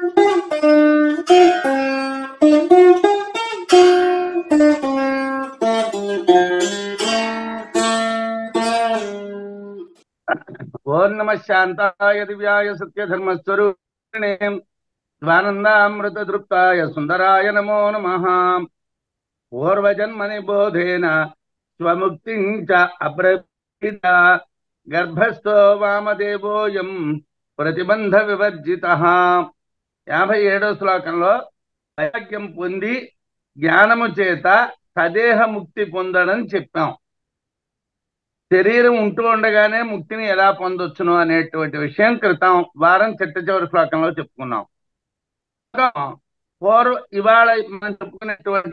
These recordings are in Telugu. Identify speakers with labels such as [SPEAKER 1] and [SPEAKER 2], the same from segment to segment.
[SPEAKER 1] ఓం నమః శాంతాయ దివ్యాయ సత్యధర్మస్వరూపిణే స్వానందామృతదృప్తాయ సుందరాయ నమో నమః. పూర్వజన్మని బోధేన స్వముక్తిం చ అబ్రవీత గర్భస్థో వామదేవోయం ప్రతిబంధ వివర్జితః. 57వ శ్లోకంలో వైరాగ్యం పొంది జ్ఞానము చేత సదేహ ముక్తి పొందడం చెప్పాం. శరీరం ఉంటూ ఉండగానే ముక్తిని ఎలా పొందొచ్చును అనేటువంటి విషయం క్రితం వారం చిట్ట శ్లోకంలో చెప్పుకున్నాం. ఇవాళ మనం చెప్పుకునేటువంటి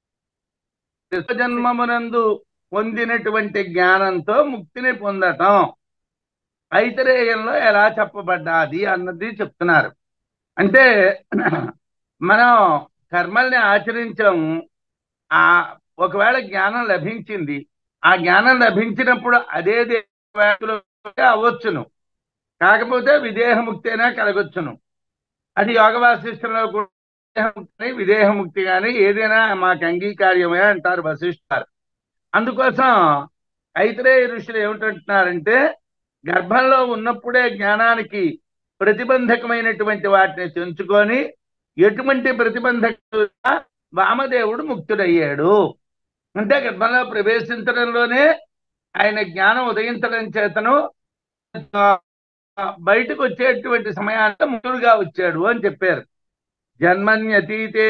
[SPEAKER 1] జన్మమునందు పొందినటువంటి జ్ఞానంతో ముక్తిని పొందటం ఐతరేయంలో ఎలా చెప్పబడ్డాది అన్నది చెప్తున్నారు. అంటే మనం కర్మల్ని ఆచరించాము, ఒకవేళ జ్ఞానం లభించింది, ఆ జ్ఞానం లభించినప్పుడు అదే అవ్వచ్చును, కాకపోతే విదేహముక్తి అయినా కలగొచ్చును. అది యోగ వాసిష్టంలో కూడా విదేహముక్తి కానీ ఏదైనా మాకు అంగీకార్యమే అంటారు వశిష్ఠారు. అందుకోసం ఐతరేయ ఋషులు ఏమిటంటున్నారంటే, గర్భంలో ఉన్నప్పుడే జ్ఞానానికి ప్రతిబంధకమైనటువంటి వాటిని తెంచుకొని ఎటువంటి ప్రతిబంధక వామదేవుడు ముక్తుడయ్యాడు. అంటే గర్భంలో ప్రవేశించడంలోనే ఆయన జ్ఞానం ఉదయించడం చేతను బయటకు వచ్చేటువంటి సమయాన్ని ముక్తుడుగా వచ్చాడు అని చెప్పారు. జన్మన్యతీతే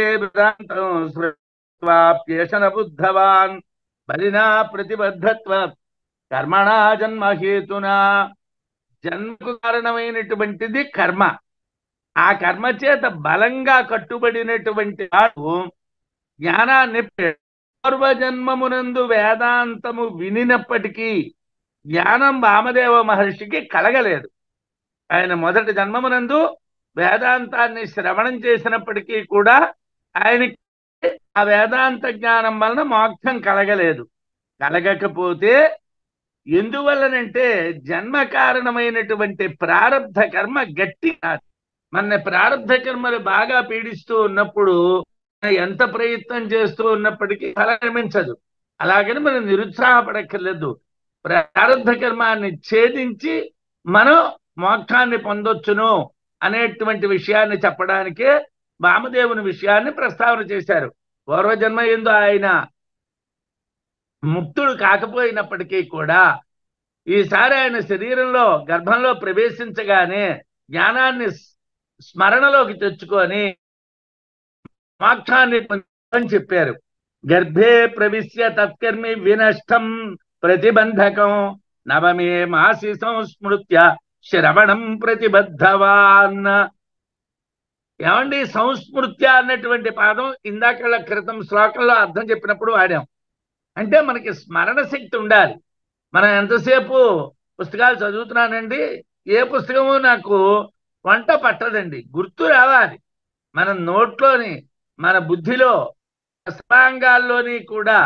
[SPEAKER 1] వేదాంతం బుద్ధవాన్ బలినా ప్రతిబద్ధత్వ కర్మణా జన్మహేతునా. జన్మకు కారణమైనటువంటిది కర్మ. ఆ కర్మ చేత బలంగా కట్టుబడినటువంటి వాడు జ్ఞానాన్ని పూర్వజన్మమునందు వేదాంతము వినినప్పటికీ జ్ఞానం వామదేవ మహర్షికి కలగలేదు. ఆయన మొదటి జన్మమునందు వేదాంతాన్ని శ్రవణం చేసినప్పటికీ కూడా ఆయనకి ఆ వేదాంత జ్ఞానం వలన మోక్షం కలగలేదు. కలగకపోతే ఎందువల్లనంటే జన్మ కారణమైనటువంటి ప్రారబ్ధ కర్మ గట్టి కాదు. మన ప్రారబ్ధ కర్మలు బాగా పీడిస్తూ ఉన్నప్పుడు ఎంత ప్రయత్నం చేస్తూ ఉన్నప్పటికీ ఫలం లభించదు. అలాగని మనం నిరుత్సాహపడక్కర్లేదు. ప్రారబ్ధ కర్మాన్ని ఛేదించి మనం మోక్షాన్ని పొందొచ్చును అనేటువంటి విషయాన్ని చెప్పడానికే వామదేవుని విషయాన్ని ప్రస్తావన చేశారు. పూర్వజన్మ యందు ఆయన ముక్తుడు కాకపోయినప్పటికీ కూడా ఈసారి ఆయన శరీరంలో గర్భంలో ప్రవేశించగానే జ్ఞానాన్ని స్మరణలోకి తెచ్చుకొని మోక్షాన్ని పొందని చెప్పారు. గర్భే ప్రవిశ్య తత్కర్మి వినష్టం ప్రతిబంధకం నవమే మాసి సంస్మృత్య శ్రవణం ప్రతిబద్ధవాన్. ఏమండి, సంస్మృత్య అన్నటువంటి పాదం ఇందాక క్రితం శ్లోకంలో అర్థం చెప్పినప్పుడు వాడాం. అంటే మనకి స్మరణ శక్తి ఉండాలి. మనం ఎంతసేపు పుస్తకాలు చదువుతున్నానండి, ఏ పుస్తకము నాకు వంట పట్టదండి, గుర్తు రావాలి. మన నోట్లోని మన బుద్ధిలో సర్వాంగాల్లోని కూడా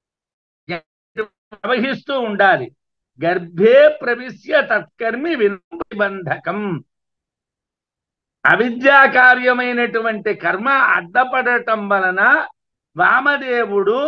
[SPEAKER 1] ప్రవహిస్తూ ఉండాలి. గర్భే ప్రవిశ్య తత్కర్మి విబంధకం. అవిద్యా కార్యమైనటువంటి కర్మ అడ్డపడటం వలన వామదేవుడు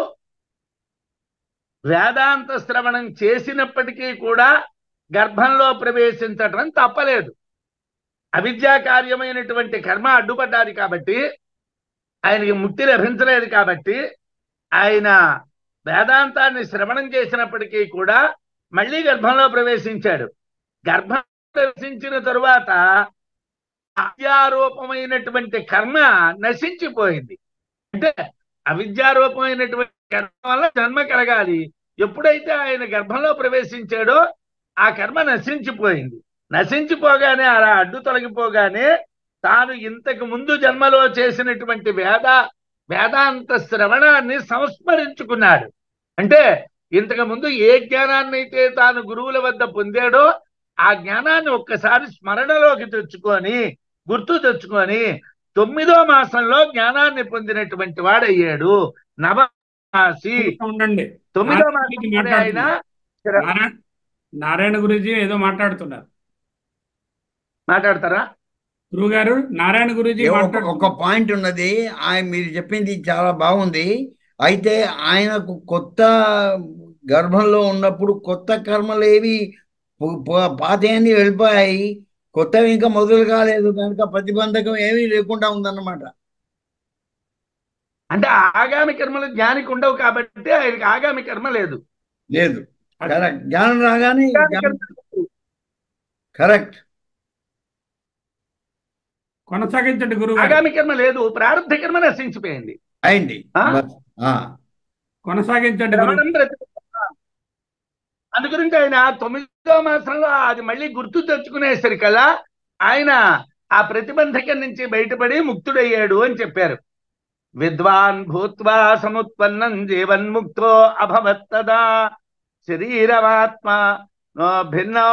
[SPEAKER 1] వేదాంత శ్రవణం చేసినప్పటికీ కూడా గర్భంలో ప్రవేశించటం తప్పలేదు. అవిద్యా కార్యమైనటువంటి కర్మ అడ్డుపడ్డాది కాబట్టి ఆయనకి ముక్తి లభించలేదు. కాబట్టి ఆయన వేదాంతాన్ని శ్రవణం చేసినప్పటికీ కూడా మళ్ళీ గర్భంలో ప్రవేశించాడు. గర్భం ప్రవేశించిన తరువాత అవిద్యారూపమైనటువంటి కర్మ నశించిపోయింది. అంటే అవిద్యారూపమైనటువంటి కర్మ వల్ల జన్మ కలగాలి. ఎప్పుడైతే ఆయన గర్భంలో ప్రవేశించాడో ఆ కర్మ నశించిపోయింది. నశించిపోగానే అలా అడ్డు తొలగిపోగానే తాను ఇంతకు ముందు జన్మలో చేసినటువంటి వేదాంత శ్రవణాన్ని సంస్మరించుకున్నాడు. అంటే ఇంతకు ముందు ఏ జ్ఞానాన్ని అయితే తాను గురువుల వద్ద పొందాడో ఆ జ్ఞానాన్ని ఒక్కసారి స్మరణలోకి తెచ్చుకొని గుర్తు తెచ్చుకొని 9వ మాసంలో జ్ఞానాన్ని పొందినటువంటి వాడయ్యాడు. నవమాసి
[SPEAKER 2] ఉండండి.
[SPEAKER 1] 9వ మాసం ఆయన
[SPEAKER 2] నారాయణ గురించి ఏదో మాట్లాడుతున్నారు.
[SPEAKER 1] మాట్లాడతారా?
[SPEAKER 2] గురువు గారు నారాయణ గురూజీ
[SPEAKER 3] ఒక
[SPEAKER 2] మాట్లాడుతున్నారు.
[SPEAKER 3] పాయింట్ ఉన్నది. ఆయన మీరు చెప్పింది చాలా బాగుంది. అయితే ఆయనకు కొత్త గర్భంలో ఉన్నప్పుడు కొత్త కర్మలు ఏవి పాతయన్ని వెళ్ళిపోయాయి. కొత్తవి ఇంకా మొదలు కాలేదు కనుక ప్రతిబంధకం ఏమీ లేకుండా ఉందన్నమాట.
[SPEAKER 1] అంటే ఆగామి కర్మలు జ్ఞానికి ఉండవు కాబట్టి ఆయనకి ఆగామి కర్మ లేదు.
[SPEAKER 3] లేదు.
[SPEAKER 1] అది
[SPEAKER 3] కరెక్ట్. జ్ఞానం రాగానే
[SPEAKER 1] ఆగామి
[SPEAKER 3] జ్ఞానం.
[SPEAKER 1] కర్మ లేదు.
[SPEAKER 3] కరెక్ట్.
[SPEAKER 2] కొనసాగించండి గురువు గారు.
[SPEAKER 1] ఆగామి కర్మ లేదు, ప్రారంభ కర్మ నశించిపోయింది.
[SPEAKER 3] అయింది.
[SPEAKER 1] ఆ
[SPEAKER 3] బస్. ఆ,
[SPEAKER 2] కొనసాగించండి గురువు.
[SPEAKER 1] శ్రవణం ప్రతి అందు గురించి ఆయన 9వ మాసంలో అది మళ్ళీ గుర్తు తెచ్చుకునేసరికల్లా ఆయన ఆ ప్రతిబంధకం నుంచి బయటపడి ముక్తుడయ్యాడు అని చెప్పారు. విద్వాన్ భూత్వా సముత్పన్నం జీవన్ముక్తో అభవత్తదా శరీరమాత్మ భిన్నో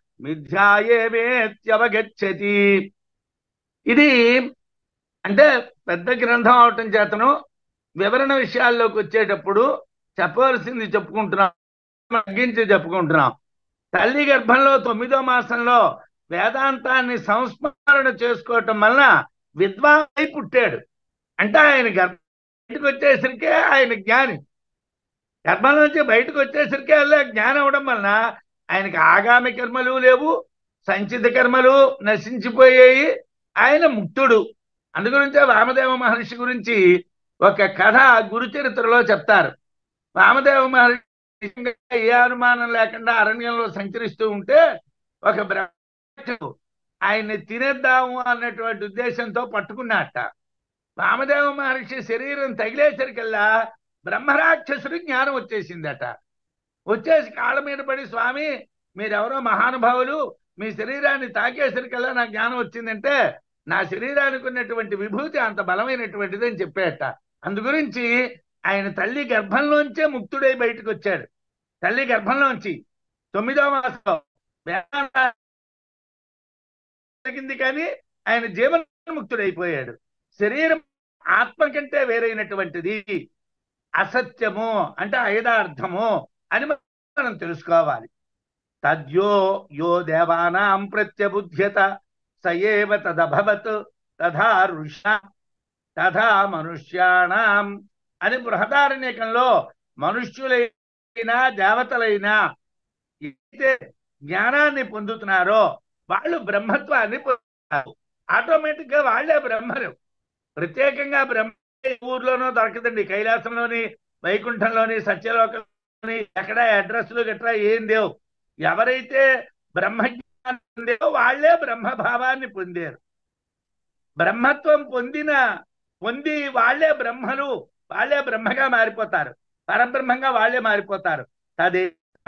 [SPEAKER 1] మిథ్యాయేవేత్యవగచ్చతి. ఇది అంటే పెద్ద గ్రంథం అవటం చేతను వివరణ విషయాల్లోకి వచ్చేటప్పుడు చెప్పవలసింది చెప్పుకుంటున్నాం, తగ్గించి చెప్పుకుంటున్నాం. తల్లి గర్భంలో 9వ మాసంలో వేదాంతాన్ని సంస్మరణ చేసుకోవటం వలన విద్వాన్ పుట్టాడు. అంటే ఆయన బయటకు వచ్చేసరికే ఆయన జ్ఞాని. గర్భం నుంచి బయటకు వచ్చేసరికే అలా జ్ఞానం అవడం వలన ఆయనకి ఆగామి కర్మలు లేవు, సంచిత కర్మలు నశించిపోయాయి, ఆయన ముక్తుడు. అందుగురించే వామదేవ మహర్షి గురించి ఒక కథ గురు చరిత్రలో చెప్తారు. వామదేవ మహర్షి ఏ అనుమానం లేకుండా అరణ్యంలో సంచరిస్తూ ఉంటే ఒక బ్రహ్మ ఆయన్ని తినేద్దాము అన్నటువంటి ఉద్దేశంతో పట్టుకున్నట్ట. వామదేవ మహర్షి శరీరం తగిలేసరికల్లా బ్రహ్మరాక్షసుడి జ్ఞానం వచ్చేసిందట. వచ్చేసి కాళ్ళ మీద పడి, స్వామి మీరెవరో మహానుభావులు, మీ శరీరాన్ని తాకేసరికల్లా నాకు జ్ఞానం వచ్చిందంటే నా శరీరానికి ఉన్నటువంటి విభూతి అంత బలమైనటువంటిది అని చెప్పేట. అందుగురించి ఆయన తల్లి గర్భంలోంచే ముక్తుడై బయటకు వచ్చాడు. తల్లి గర్భంలోంచి 9వ మాసంలో జరిగింది, కానీ ఆయన జీవన్ముక్తుడైపోయాడు. శరీరం ఆత్మ కంటే వేరైనటువంటిది, అసత్యము అంటే ఐదార్థము అని మనం తెలుసుకోవాలి. తద్యో యో దేవానాం ప్రత్యబుధ్యత సయేవ తదభవత్ తథా ఋష తథా మనుష్యాణం అని బృహదారణ్యకంలో మనుష్యులైనా దేవతలైనా అయితే జ్ఞానాన్ని పొందుతున్నారో వాళ్ళు బ్రహ్మత్వాన్ని పొందుతారు. ఆటోమేటిక్ గా వాళ్ళే బ్రహ్మలు. ప్రత్యేకంగా బ్రహ్మ ఊర్లోనో దొరకదండి. కైలాసంలోని, వైకుంఠంలోని, సత్యలోకంలోని ఎక్కడ అడ్రస్లు గట్రా ఏం దేవు. ఎవరైతే బ్రహ్మజ్ఞానం పొందారో వాళ్లే బ్రహ్మభావాన్ని పొందారు. బ్రహ్మత్వం పొంది వాళ్లే బ్రహ్మలు, వాళ్లే బ్రహ్మగా మారిపోతారు, పరబ్రహ్మంగా వాళ్లే మారిపోతారు. తదే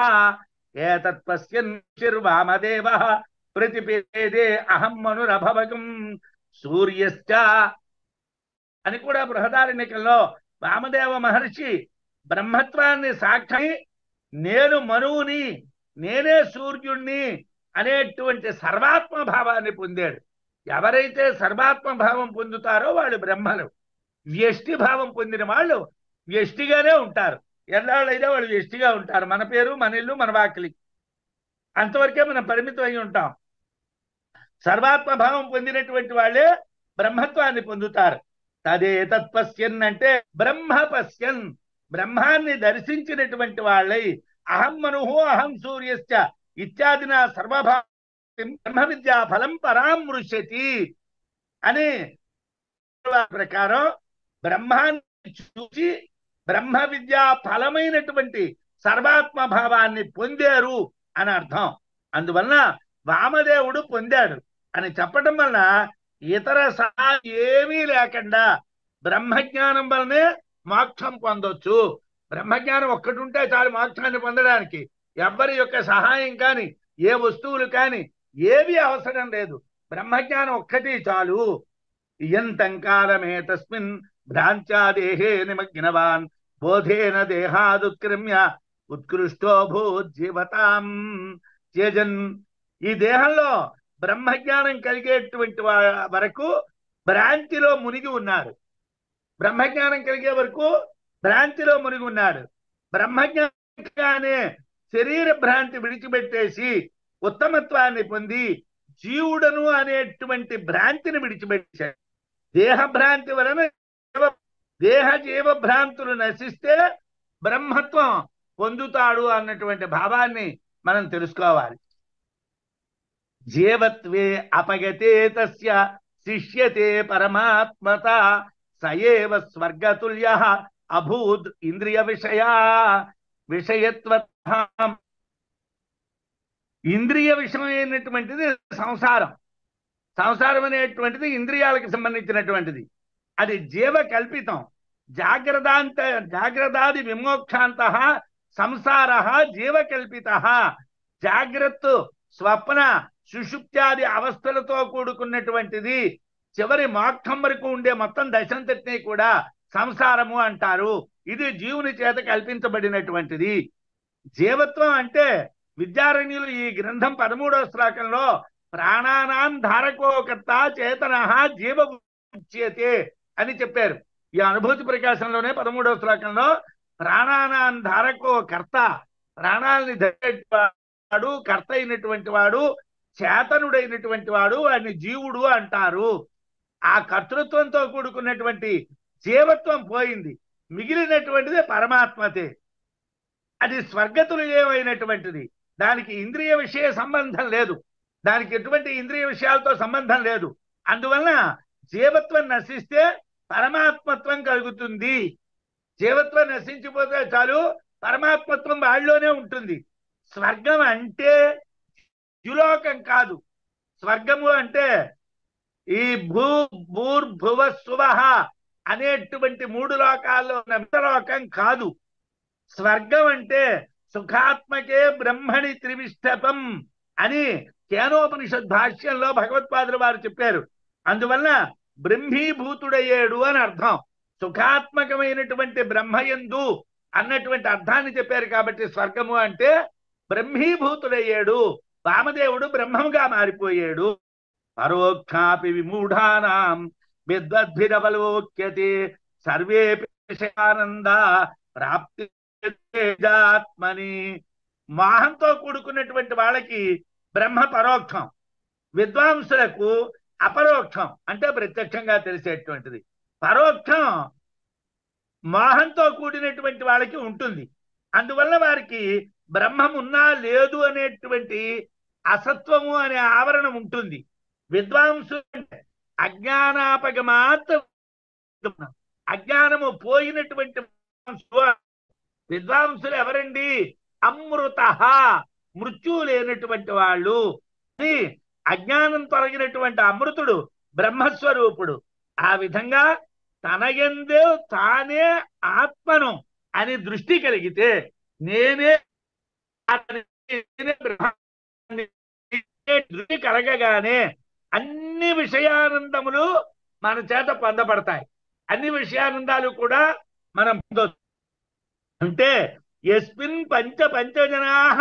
[SPEAKER 1] ఏతత్పశ్యన్వామదేవ ప్రతిపేదే అహం మనురభవగం సూర్యశ్చ అని కూడా బృహదారణ్యకంలో వామదేవ మహర్షి బ్రహ్మత్వాన్ని సాక్షి నేను మనువుని, నేనే సూర్యుణ్ణి అనేటువంటి సర్వాత్మ భావాన్ని పొందాడు. ఎవరైతే సర్వాత్మ భావం పొందుతారో వాళ్ళు బ్రహ్మలు. వ్యష్టి భావం పొందిన వాళ్ళు వ్యష్టిగానే ఉంటారు. ఎన్నాళ్ళైనా వాళ్ళు వ్యష్టిగా ఉంటారు. మన పేరు, మన ఇల్లు, మన వాకిలి, అంతవరకే మనం పరిమితం అయి ఉంటాం. సర్వాత్మ భావం పొందినటువంటి వాళ్ళే బ్రహ్మత్వాన్ని పొందుతారు. తదే తత్పశ్యన్ అంటే బ్రహ్మ పశ్యన్, బ్రహ్మాన్ని దర్శించినటువంటి వాళ్ళై అహం మనుహు అహం సూర్యశ్చ ఇత్యాదిన సర్వభా బ్రహ్మ విద్యా ఫలం పరామృశ్యతి అని ప్రకారం బ్రహ్మాన్ని చూసి బ్రహ్మ విద్యా ఫలమైనటువంటి సర్వాత్మ భావాన్ని పొందారు అని అర్థం. అందువలన వామదేవుడు పొందాడు అని చెప్పడం వలన ఇతర సహాయం ఏమీ లేకుండా బ్రహ్మజ్ఞానం వలనే మోక్షం పొందొచ్చు. బ్రహ్మజ్ఞానం ఒక్కటి ఉంటే చాలు మోక్షాన్ని పొందడానికి. ఎవ్వరి యొక్క సహాయం కానీ, ఏ వస్తువులు కానీ ఏవి అవసరం లేదు. బ్రహ్మజ్ఞానం ఒక్కటి చాలు. ఇయంతంకాలమే తస్మిన్ భ్రాంత్యా దేహే నిమగ్నవాన్ బోధేన దేహాదుత్క్రమ్య ఉత్కృష్టో భూజ్జీవతాం త్యజన్. ఈ దేహంలో బ్రహ్మజ్ఞానం కలిగేటువంటి వరకు భ్రాంతిలో మునిగి ఉన్నారు. బ్రహ్మజ్ఞానం కలిగే వరకు భ్రాంతిలో మునిగి ఉన్నాడు. బ్రహ్మజ్ఞానే శరీర భ్రాంతి విడిచిపెట్టేసి ఉత్తమత్వాన్ని పొంది జీవుడను అనేటువంటి భ్రాంతిని విడిచిపెట్టాడు. దేహ భ్రాంతి వలన దేహ జీవ భ్రాంతులు నశిస్తే బ్రహ్మత్వం పొందుతాడు అన్నటువంటి భావాన్ని మనం తెలుసుకోవాలి. జీవత్వే అపగతే తస్య శిష్యతే పరమాత్మత సయేవ స్వర్గతుల్య అభూద్ ఇంద్రియ విషయత్వ. ఇంద్రియ విషయమైనటువంటిది సంసారం. సంసారం అనేటువంటిది ఇంద్రియాలకు సంబంధించినటువంటిది. అది జీవ కల్పితం. జాగ్రత్తాది విమోక్షాంత సంసార జీవ కల్పిత. జాగ్రత్త స్వప్న సుషుప్త్యాది అవస్థలతో కూడుకున్నటువంటిది. చివరి మోక్షం వరకు ఉండే మొత్తం దశంతటిని కూడా సంసారము అంటారు. ఇది జీవుని చేత కల్పించబడినటువంటిది. జీవత్వం అంటే విద్యారణ్యులు ఈ గ్రంథం 13వ శ్లోకంలో ప్రాణానాం ధారకోకర్త చేతన జీవ ఉచ్యతే అని చెప్పారు. ఈ అనుభూతి ప్రకాశంలోనే 13వ శ్లోకంలో ప్రాణానాం ధారకో కర్త, ప్రాణాలని ధరించేవాడు, కర్త అయినటువంటి వాడు, చేతనుడైనటువంటి వాడు, వాడిని జీవుడు అంటారు. ఆ కర్తృత్వంతో కూడుకున్నటువంటి జీవత్వం పోయింది, మిగిలినటువంటిది పరమాత్మతే. అది స్వర్గతుల్యమైనటువంటిది. దానికి ఇంద్రియ విషయ సంబంధం లేదు, దానికి ఎటువంటి ఇంద్రియ విషయాలతో సంబంధం లేదు. అందువలన జీవత్వం నశిస్తే పరమాత్మత్వం కలుగుతుంది. జీవత్వం నశించిపోతే చాలు, పరమాత్మత్వం వాళ్ళలోనే ఉంటుంది. స్వర్గం అంటే ద్యులోకం కాదు. స్వర్గము అంటే ఈ భూర్భువ సువహ అనేటువంటి 3 లోకాల్లో ఉన్న లోకం కాదు. స్వర్గం అంటే సుఖాత్మకే బ్రహ్మణి త్రివిష్టపం అని కేనోపనిషద్ భాష్యంలో భగవత్పాదులు వారు చెప్పారు. అందువల్ల బ్రహ్మీభూతుడయ్యేడు అని అర్థం. సుఖాత్మకమైనటువంటి బ్రహ్మయందు అన్నటువంటి అర్థాన్ని చెప్పారు. కాబట్టి స్వర్గము అంటే బ్రహ్మీభూతుడయ్యాడు, వామదేవుడు బ్రహ్మముగా మారిపోయాడు. పరోక్షాపి విమూఢానాం విద్వద్భిరవలోక్యతే సర్వేపి విషయానంద ప్రాప్తి ఆత్మని. మోహంతో కూడుకున్నటువంటి వాళ్ళకి బ్రహ్మ పరోక్షం, విద్వాంసులకు అపరోక్షం అంటే ప్రత్యక్షంగా తెలిసేటువంటిది. పరోక్షం మోహంతో కూడినటువంటి వాళ్ళకి ఉంటుంది. అందువల్ల వారికి బ్రహ్మం ఉన్నా లేదు అనేటువంటి అసత్వము అనే ఆవరణం ఉంటుంది. విద్వాంసు అజ్ఞానాపగమాత్, అజ్ఞానము పోయినటువంటి విద్వాంసులు ఎవరండి? అమృత, మృత్యు లేనటువంటి వాళ్ళు. అజ్ఞానం తొలగినటువంటి అమృతుడు బ్రహ్మస్వరూపుడు. ఆ విధంగా తనయందే తానే ఆత్మను అని దృష్టి కలిగితే నేనే దృష్టి కలగగానే అన్ని విషయానందములు మన చేత పొందబడతాయి. అన్ని విషయానందాలు కూడా మనం పొందొచ్చు. అంటే యస్మిన్ పంచజనాః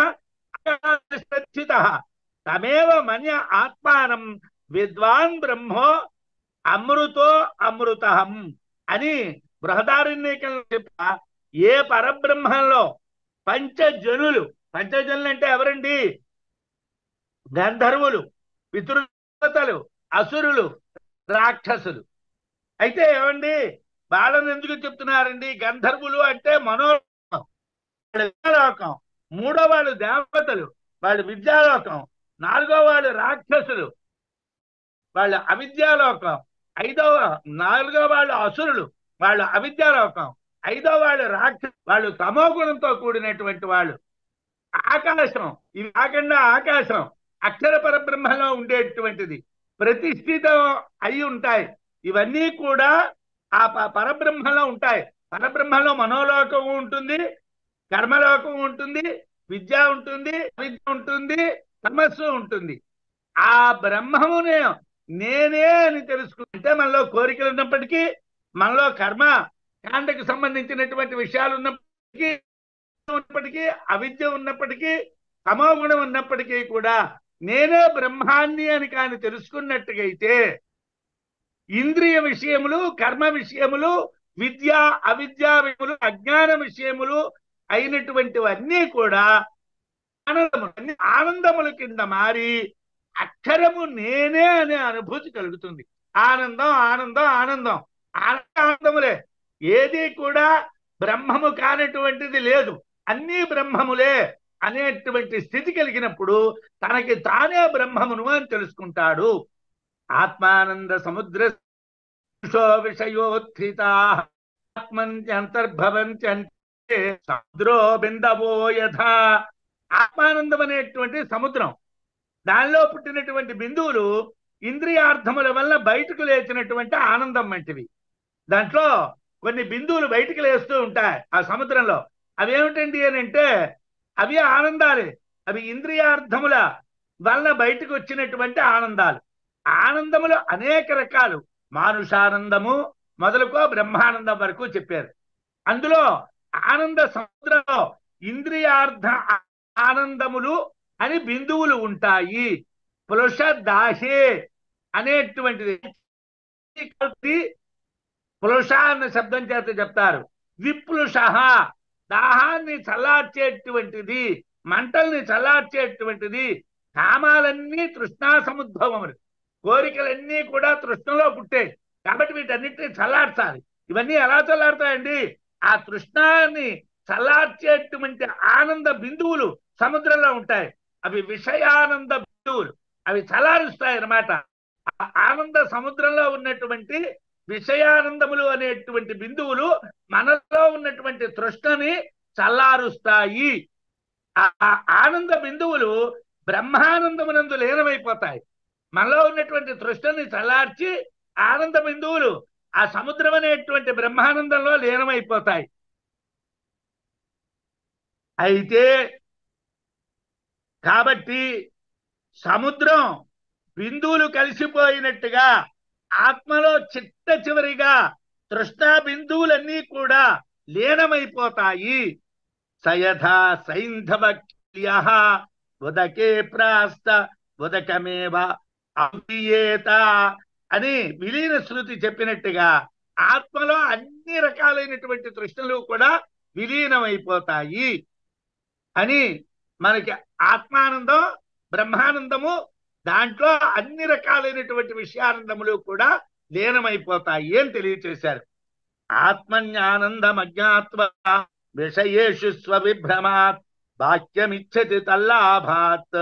[SPEAKER 1] తమేవ మన్య ఆత్మానం విద్వాన్ బ్రహ్మో అమృతో అమృతహం అని బృహదారణ్యకంలో చెప్ప. ఏ పరబ్రహ్మంలో పంచజనులు అంటే ఎవరండి? గంధర్వులు, పితృదేవతలు, అసురులు, రాక్షసులు. అయితే ఏమండి వాళ్ళని ఎందుకు చెప్తున్నారండి? గంధర్వులు అంటే మనోలోకం, విద్యాలోకం. 3వ వాళ్ళు దేవతలు, వాళ్ళు విద్యాలోకం. 4వ వాళ్ళు రాక్షసులు, వాళ్ళు అవిద్యాలోకం. 4వ వాళ్ళు అసురులు, వాళ్ళు అవిద్యాలోకం. 5వ వాళ్ళు రాక్షసు, వాళ్ళు తమోగుణంతో కూడినటువంటి వాళ్ళు. ఆకాశం, ఇవి కాకుండా ఆకాశం అక్షర పరబ్రహ్మలో ఉండేటువంటిది, ప్రతిష్ఠితం అయి ఉంటాయి. ఇవన్నీ కూడా ఆ పరబ్రహ్మలో ఉంటాయి. పరబ్రహ్మలో మనోలోకం ఉంటుంది, కర్మలోకం ఉంటుంది, విద్య ఉంటుంది, అవిద్య ఉంటుంది, తమస్సు ఉంటుంది. ఆ బ్రహ్మమునే నేనే అని తెలుసుకుంటే మనలో కోరికలు ఉన్నప్పటికీ, మనలో కర్మ కాండకు సంబంధించినటువంటి విషయాలు ఉన్నప్పటికీ, అవిద్య ఉన్నప్పటికీ, తమోగుణం ఉన్నప్పటికీ కూడా నేనే బ్రహ్మాన్ని అని కానీ తెలుసుకున్నట్టుగైతే ఇంద్రియ విషయములు, కర్మ విషయములు, విద్య అవిద్యా విషయములు, అజ్ఞాన విషయములు అయినటువంటివన్నీ కూడా ఆనందముల కింద మారి అక్షరము నేనే అనే అనుభూతి కలుగుతుంది. ఆనందం ఆనందం ఆనందం ఆనందములే. ఏది కూడా బ్రహ్మము కానటువంటిది లేదు, అన్నీ బ్రహ్మములే అనేటువంటి స్థితి కలిగినప్పుడు తనకి తానే బ్రహ్మమును అని తెలుసుకుంటాడు. ఆత్మానంద సముద్ర విషయోత్థితా ఆత్మంత్యంతర్భవంత్యంతే సముద్రో బిందవో యథా. ఆత్మానందం అనేటువంటి సముద్రం, దానిలో పుట్టినటువంటి బిందువులు ఇంద్రియార్థముల వల్ల బయటకు లేచినటువంటి ఆనందం వంటివి. దాంట్లో కొన్ని బిందువులు బయటకు లేస్తూ ఉంటాయి ఆ సముద్రంలో. అవి ఏమిటండి అని అంటే అవి ఆనందాలే. అవి ఇంద్రియార్థముల వల్ల బయటకు వచ్చినటువంటి ఆనందాలు. ఆనందములు అనేక రకాలు, మానుషానందము మొదలుకో బ్రహ్మానందం వరకు చెప్పారు. అందులో ఆనంద సముద్రంలో ఇంద్రియార్థ ఆనందములు అని బిందువులు ఉంటాయి. పురుష దాహే అనేటువంటిది పురుష అన్న శబ్దం చేత చెప్తారు. విప్లుష దాహాన్ని చల్లార్చేటువంటిది, మంటల్ని చల్లార్చేటువంటిది. కామాలన్నీ తృష్ణా సముద్భవములు, కోరికలన్నీ కూడా తృష్ణలో పుట్టాయి కాబట్టి వీటన్నిటిని చల్లార్చాలి. ఇవన్నీ ఎలా చల్లారుతాయండి? ఆ తృష్ణాన్ని చల్లార్చేటువంటి ఆనంద బిందువులు సముద్రంలో ఉంటాయి. అవి విషయానంద బిందువులు, అవి చల్లారుస్తాయి అన్నమాట. ఆనంద సముద్రంలో ఉన్నటువంటి విషయానందములు అనేటువంటి బిందువులు మనలో ఉన్నటువంటి తృష్ణని చల్లారుస్తాయి. ఆ ఆనంద బిందువులు బ్రహ్మానందమునందు లీనమైపోతాయి. మనలో ఉన్నటువంటి తృష్ణని చల్లార్చి ఆనంద బిందువులు ఆ సముద్రం అనేటువంటి బ్రహ్మానందంలో లీనమైపోతాయి. అయితే కాబట్టి సముద్రం బిందువులు కలిసిపోయినట్టుగా ఆత్మలో చిట్ట చివరిగా తృష్ణా బిందువులన్నీ కూడా లీనమైపోతాయి. సయథా సైంధవక్ల్య ఉదకే ప్రాస్త ఉదకమేవ అవ్యేత అని విలీన శృతి చెప్పినట్టుగా ఆత్మలో అన్ని రకాలైనటువంటి తృష్ణలు కూడా విలీనమైపోతాయి అని మనకి ఆత్మానందం బ్రహ్మానందము దాంట్లో అన్ని రకాలైనటువంటి విషయానందములు కూడా లీనమైపోతాయి అని తెలియచేశారు. ఆత్మజ్ఞానందం అజ్ఞాత్వ విషయేషు స్వవిభ్రమాత్ వాక్యమిచ్చతి తల్లాభాత్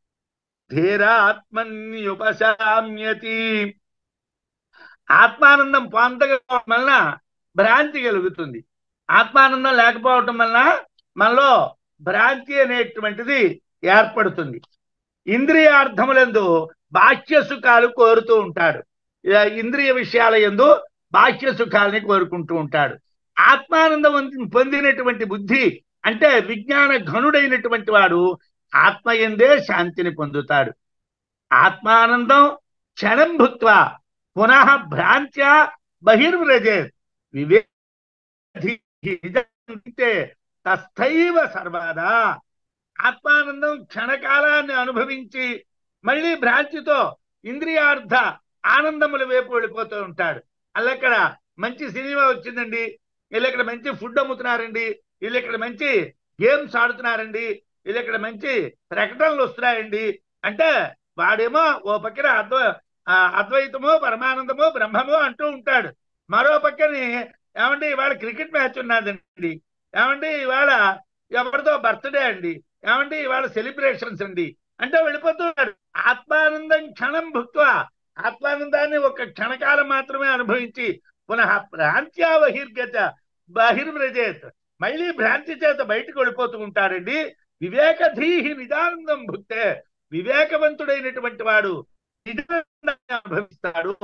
[SPEAKER 1] ధీరాత్మన్యుపశామ్యతి. ఆత్మానందం పొందకపోవడం వలన భ్రాంతి కలుగుతుంది. ఆత్మానందం లేకపోవటం వలన మనలో భ్రాంతి అనేటువంటిది ఏర్పడుతుంది. ఇంద్రియార్థములందు బాహ్య సుఖాలు కోరుతూ ఉంటాడు. ఇంద్రియ విషయాల యందు బాహ్య సుఖాలని కోరుకుంటూ ఉంటాడు. ఆత్మానందం పొందినటువంటి బుద్ధి అంటే విజ్ఞాన ఘనుడైనటువంటి వాడు ఆత్మయందే శాంతిని పొందుతాడు. ఆత్మానందం క్షణం భుక్త్వా పునః భ్రాంత్యా బహిర్వ్రజే వివేకే తస్థైవ సర్వదా. ఆత్మానందం క్షణకాలాన్ని అనుభవించి మళ్ళీ భ్రాంతితో ఇంద్రియార్థ ఆనందముల వైపు వెళ్ళిపోతూ ఉంటాడు. అల్లక్కడ మంచి సినిమా వచ్చిందండి, వీళ్ళు ఇక్కడ మంచి ఫుడ్ అమ్ముతున్నారండి, వీళ్ళు ఇక్కడ మంచి గేమ్స్ ఆడుతున్నారండి, వీళ్ళు ఇక్కడ మంచి ప్రకటనలు వస్తున్నాయండి అంటే వాడేమో ఓ పక్కన అద్వైతము పరమానందము బ్రహ్మము అంటూ ఉంటాడు. మరో పక్కని ఏమండి ఇవాళ క్రికెట్ మ్యాచ్ ఉన్నదండి, ఏమండి ఇవాళ ఎవరితో బర్త్డే అండి, ఏమండి ఇవాళ సెలబ్రేషన్స్ అండి అంటే వెళ్ళిపోతున్నాడు. ఆత్మానందం క్షణం భుక్త్వా, ఆత్మానందాన్ని ఒక క్షణకాలం మాత్రమే అనుభవించి పునః భ్రాంత్యా బహిర్వ్రజేత్, మళ్ళీ భ్రాంతి చేత బయటకు వెళ్ళిపోతూ ఉంటాడండి. వివేకధీహి నిజానందం భుక్తే, వివేకవంతుడైనటువంటి వాడు నిజానందాన్ని అనుభవిస్తాడు.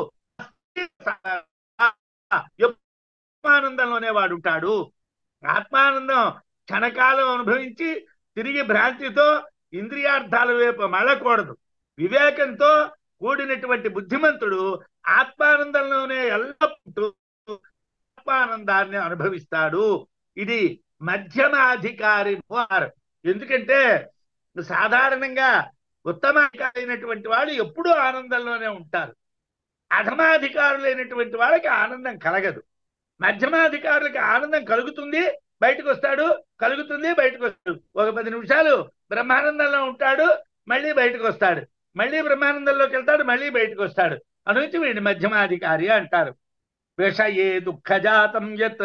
[SPEAKER 1] ఆత్మానందంలోనే వాడు ఉంటాడు. ఆత్మానందం క్షణకాలం అనుభవించి తిరిగి భ్రాంతితో ఇంద్రియార్థాల వైపు మళ్ళకూడదు. వివేకంతో కూడినటువంటి బుద్ధిమంతుడు ఆత్మానందంలోనే ఎల్లప్పుడూ ఆత్మానందాన్ని అనుభవిస్తాడు. ఇది మధ్యమాధికారి. ఎందుకంటే సాధారణంగా ఉత్తమాధికారైనటువంటి వాళ్ళు ఎప్పుడూ ఆనందంలోనే ఉంటారు. అధమాధికారులైనటువంటి వాళ్ళకి ఆనందం కలగదు. మధ్యమాధికారులకి ఆనందం కలుగుతుంది, బయటకు వస్తాడు, కలుగుతుంది, బయటకు వస్తాడు. ఒక 10 నిమిషాలు బ్రహ్మానందంలో ఉంటాడు, మళ్ళీ బయటకు వస్తాడు. మళ్ళీ బ్రహ్మానందంలోకి వెళ్తాడు, మళ్ళీ బయటకు వస్తాడు. అనుంచి వీడిని మధ్యమాధికారి అంటారు. విషయే దుఃఖజాతం యత్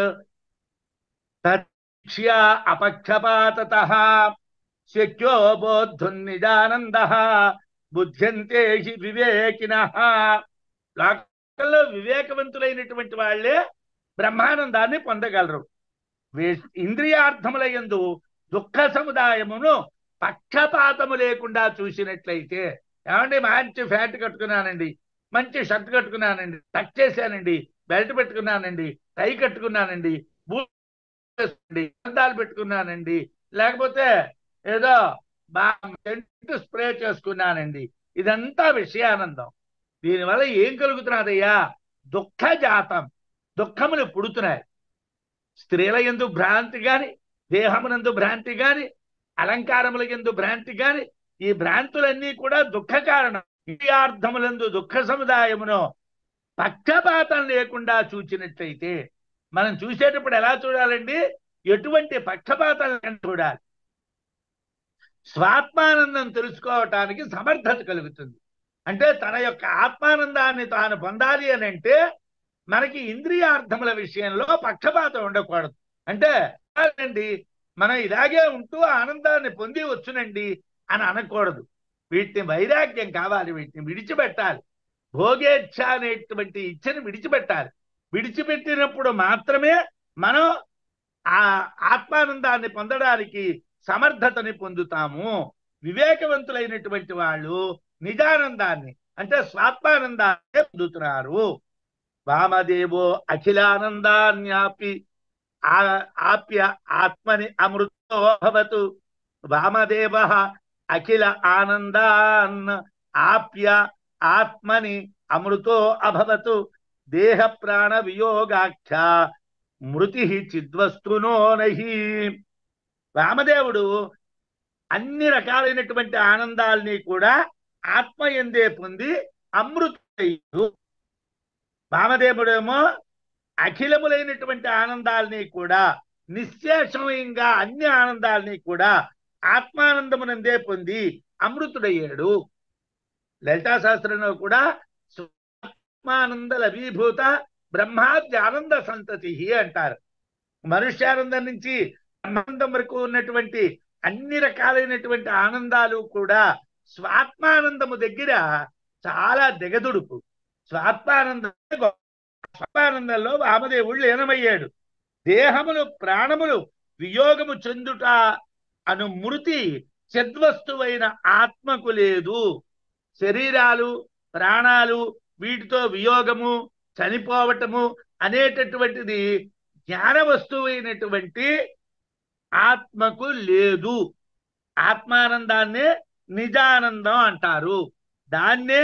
[SPEAKER 1] తత్క్ష్యా అపక్షపాతతః శక్యో బోద్ధున్నిజానందః బుద్ధ్యంతే హి వివేకినః. లోకంలో వివేకవంతులైనటువంటి వాళ్ళే బ్రహ్మానందాన్ని పొందగలరు. ఇంద్రియార్థముల యందు దుఃఖ సముదాయమును పక్షపాతము లేకుండా చూసినట్లయితే, ఏమండి మంచి ఫ్యాంట్ కట్టుకున్నానండి, మంచి షర్ట్ కట్టుకున్నానండి, టక్ చేశానండి, బెల్ట్ పెట్టుకున్నానండి, టై కట్టుకున్నానండి, అద్దాలు పెట్టుకున్నానండి, లేకపోతే ఏదో సెంట్ స్ప్రే చేసుకున్నానండి, ఇదంతా విషయానందం. దీనివల్ల ఏం కలుగుతున్నదయ్యా? దుఃఖ జాతం, దుఃఖములు పుడుతున్నాయి. స్త్రీల యందు భ్రాంతి గాని, దేహమునందు భ్రాంతి గాని, అలంకారముల యందు భ్రాంతి గాని, ఈ భ్రాంతులన్నీ కూడా దుఃఖ కారణం. ఇంద్రియార్థములందు దుఃఖ సముదాయమును పక్షపాతం లేకుండా చూచినట్లయితే, మనం చూసేటప్పుడు ఎలా చూడాలండి? ఎటువంటి పక్షపాతం చూడాలి. స్వాత్మానందం తెలుసుకోవటానికి సమర్థత కలుగుతుంది. అంటే తన యొక్క ఆత్మానందాన్ని తాను పొందాలి అని అంటే మనకి ఇంద్రియార్థముల విషయంలో పక్షపాతం ఉండకూడదు. అంటే అండి మనం ఇలాగే ఉంటూ ఆనందాన్ని పొంది వచ్చునండి అని అనకూడదు. వీటిని వైరాగ్యం కావాలి, వీటిని విడిచిపెట్టాలి. భోగేచ్ఛ అనేటువంటి ఇచ్చని విడిచిపెట్టాలి. విడిచిపెట్టినప్పుడు మాత్రమే మనం ఆ ఆత్మానందాన్ని పొందడానికి సమర్థతని పొందుతాము. వివేకవంతులైనటువంటి వాళ్ళు నిజానందాన్ని అంటే స్వాత్మానందాన్ని పొందుతున్నారు. వామదేవో అఖిలానందాన్యాపి ఆప్య ఆత్మని అమృతో భవతు. వామదేవ అఖిల ఆనందాన్ ఆప్య ఆత్మని అమృతో అభవతు. దేహ ప్రాణ వియోగాఖ్య మృతి చిద్వస్తునో నహి. వామదేవుడు అన్ని రకాలైనటువంటి ఆనందాల్ని కూడా ఆత్మయందే పొంది అమృతయ్యుడు. వామదేవుడేమో అఖిలములైనటువంటి ఆనందాల్ని కూడా నిశ్శేషమయంగా అన్ని ఆనందాల్ని కూడా ఆత్మానందమునందే పొంది అమృతుడయ్యాడు. లలితా శాస్త్రంలో కూడా ఆత్మానంద లభీభూత బ్రహ్మాద్య ఆనంద సంతతి అంటారు. మనుష్యానందం నుంచి బ్రహ్మానందం వరకు ఉన్నటువంటి అన్ని రకాలైనటువంటి ఆనందాలు కూడా స్వాత్మానందము దగ్గర చాలా దిగదుడుపు. స్వాత్మానందంలో వామదేవుడు లీనమయ్యాడు. దేహములు ప్రాణములు వియోగము చెందుట అను మృతి సద్వస్తువైన ఆత్మకు లేదు. శరీరాలు ప్రాణాలు వీటితో వియోగము చనిపోవటము అనేటటువంటిది జ్ఞాన వస్తువైనటువంటి ఆత్మకు లేదు. ఆత్మానందాన్నే నిజానందం అంటారు. దాన్నే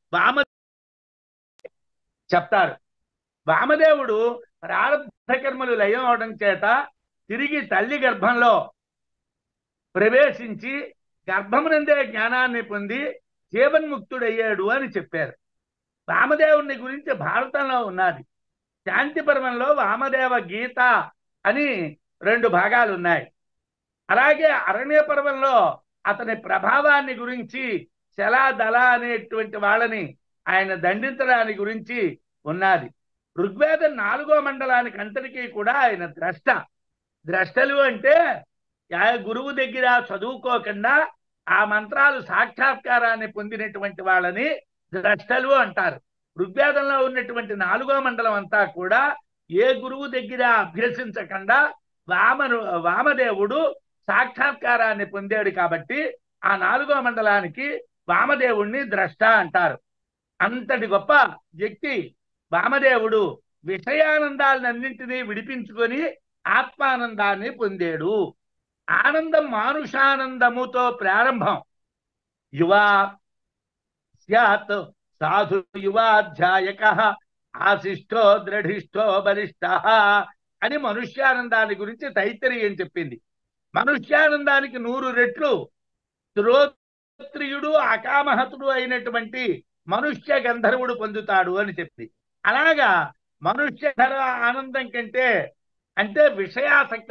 [SPEAKER 1] చెప్తారు. వామదేవుడు ప్రారంభ కర్మలు లయం అవడం చేత తిరిగి తల్లి గర్భంలో ప్రవేశించి గర్భమునందే జ్ఞానాన్ని పొంది జీవన్ముక్తుడయ్యాడు అని చెప్పారు. వామదేవుని గురించి భారతంలో ఉన్నది. శాంతి పర్వంలో వామదేవ గీత అని 2 భాగాలు ఉన్నాయి. అలాగే అరణ్య పర్వంలో అతని ప్రభావాన్ని గురించి శలాదళ అనేటువంటి వాళ్ళని ఆయన దండించడానికి గురించి ఉన్నది. ఋగ్వేదం 4వ మండలానికి అంతటికీ కూడా ఆయన ద్రష్ట. ద్రష్టలు అంటే గురువు దగ్గర చదువుకోకుండా ఆ మంత్రాలు సాక్షాత్కారాన్ని పొందినటువంటి వాళ్ళని ద్రష్టలు అంటారు. ఋగ్వేదంలో ఉన్నటువంటి 4వ మండలం అంతా కూడా ఏ గురువు దగ్గర అభ్యసించకుండా వామదేవుడు సాక్షాత్కారాన్ని పొందాడు కాబట్టి ఆ 4వ మండలానికి వామదేవుణ్ణి ద్రష్ట అంటారు. అంతటి గొప్ప వ్యక్తి వామదేవుడు విషయానందాలన్నింటినీ విడిపించుకొని ఆత్మానందాన్ని పొందాడు. ఆనందం మానుషానందముతో ప్రారంభం. యువా స్యాత్ సాధు యువాధ్యాయక ఆశిష్టో దృఢిష్టో బలిష్ట అని మనుష్యానందాన్ని గురించి తైత్తరీయం చెప్పింది. మనుష్యానందానికి 100 రెట్లు శ్రోత్రియుడు అకామహతుడు అయినటువంటి మనుష్య గంధర్వుడు పొందుతాడు అని చెప్పింది. అలాగా మనుష్య ఆనందం కంటే అంటే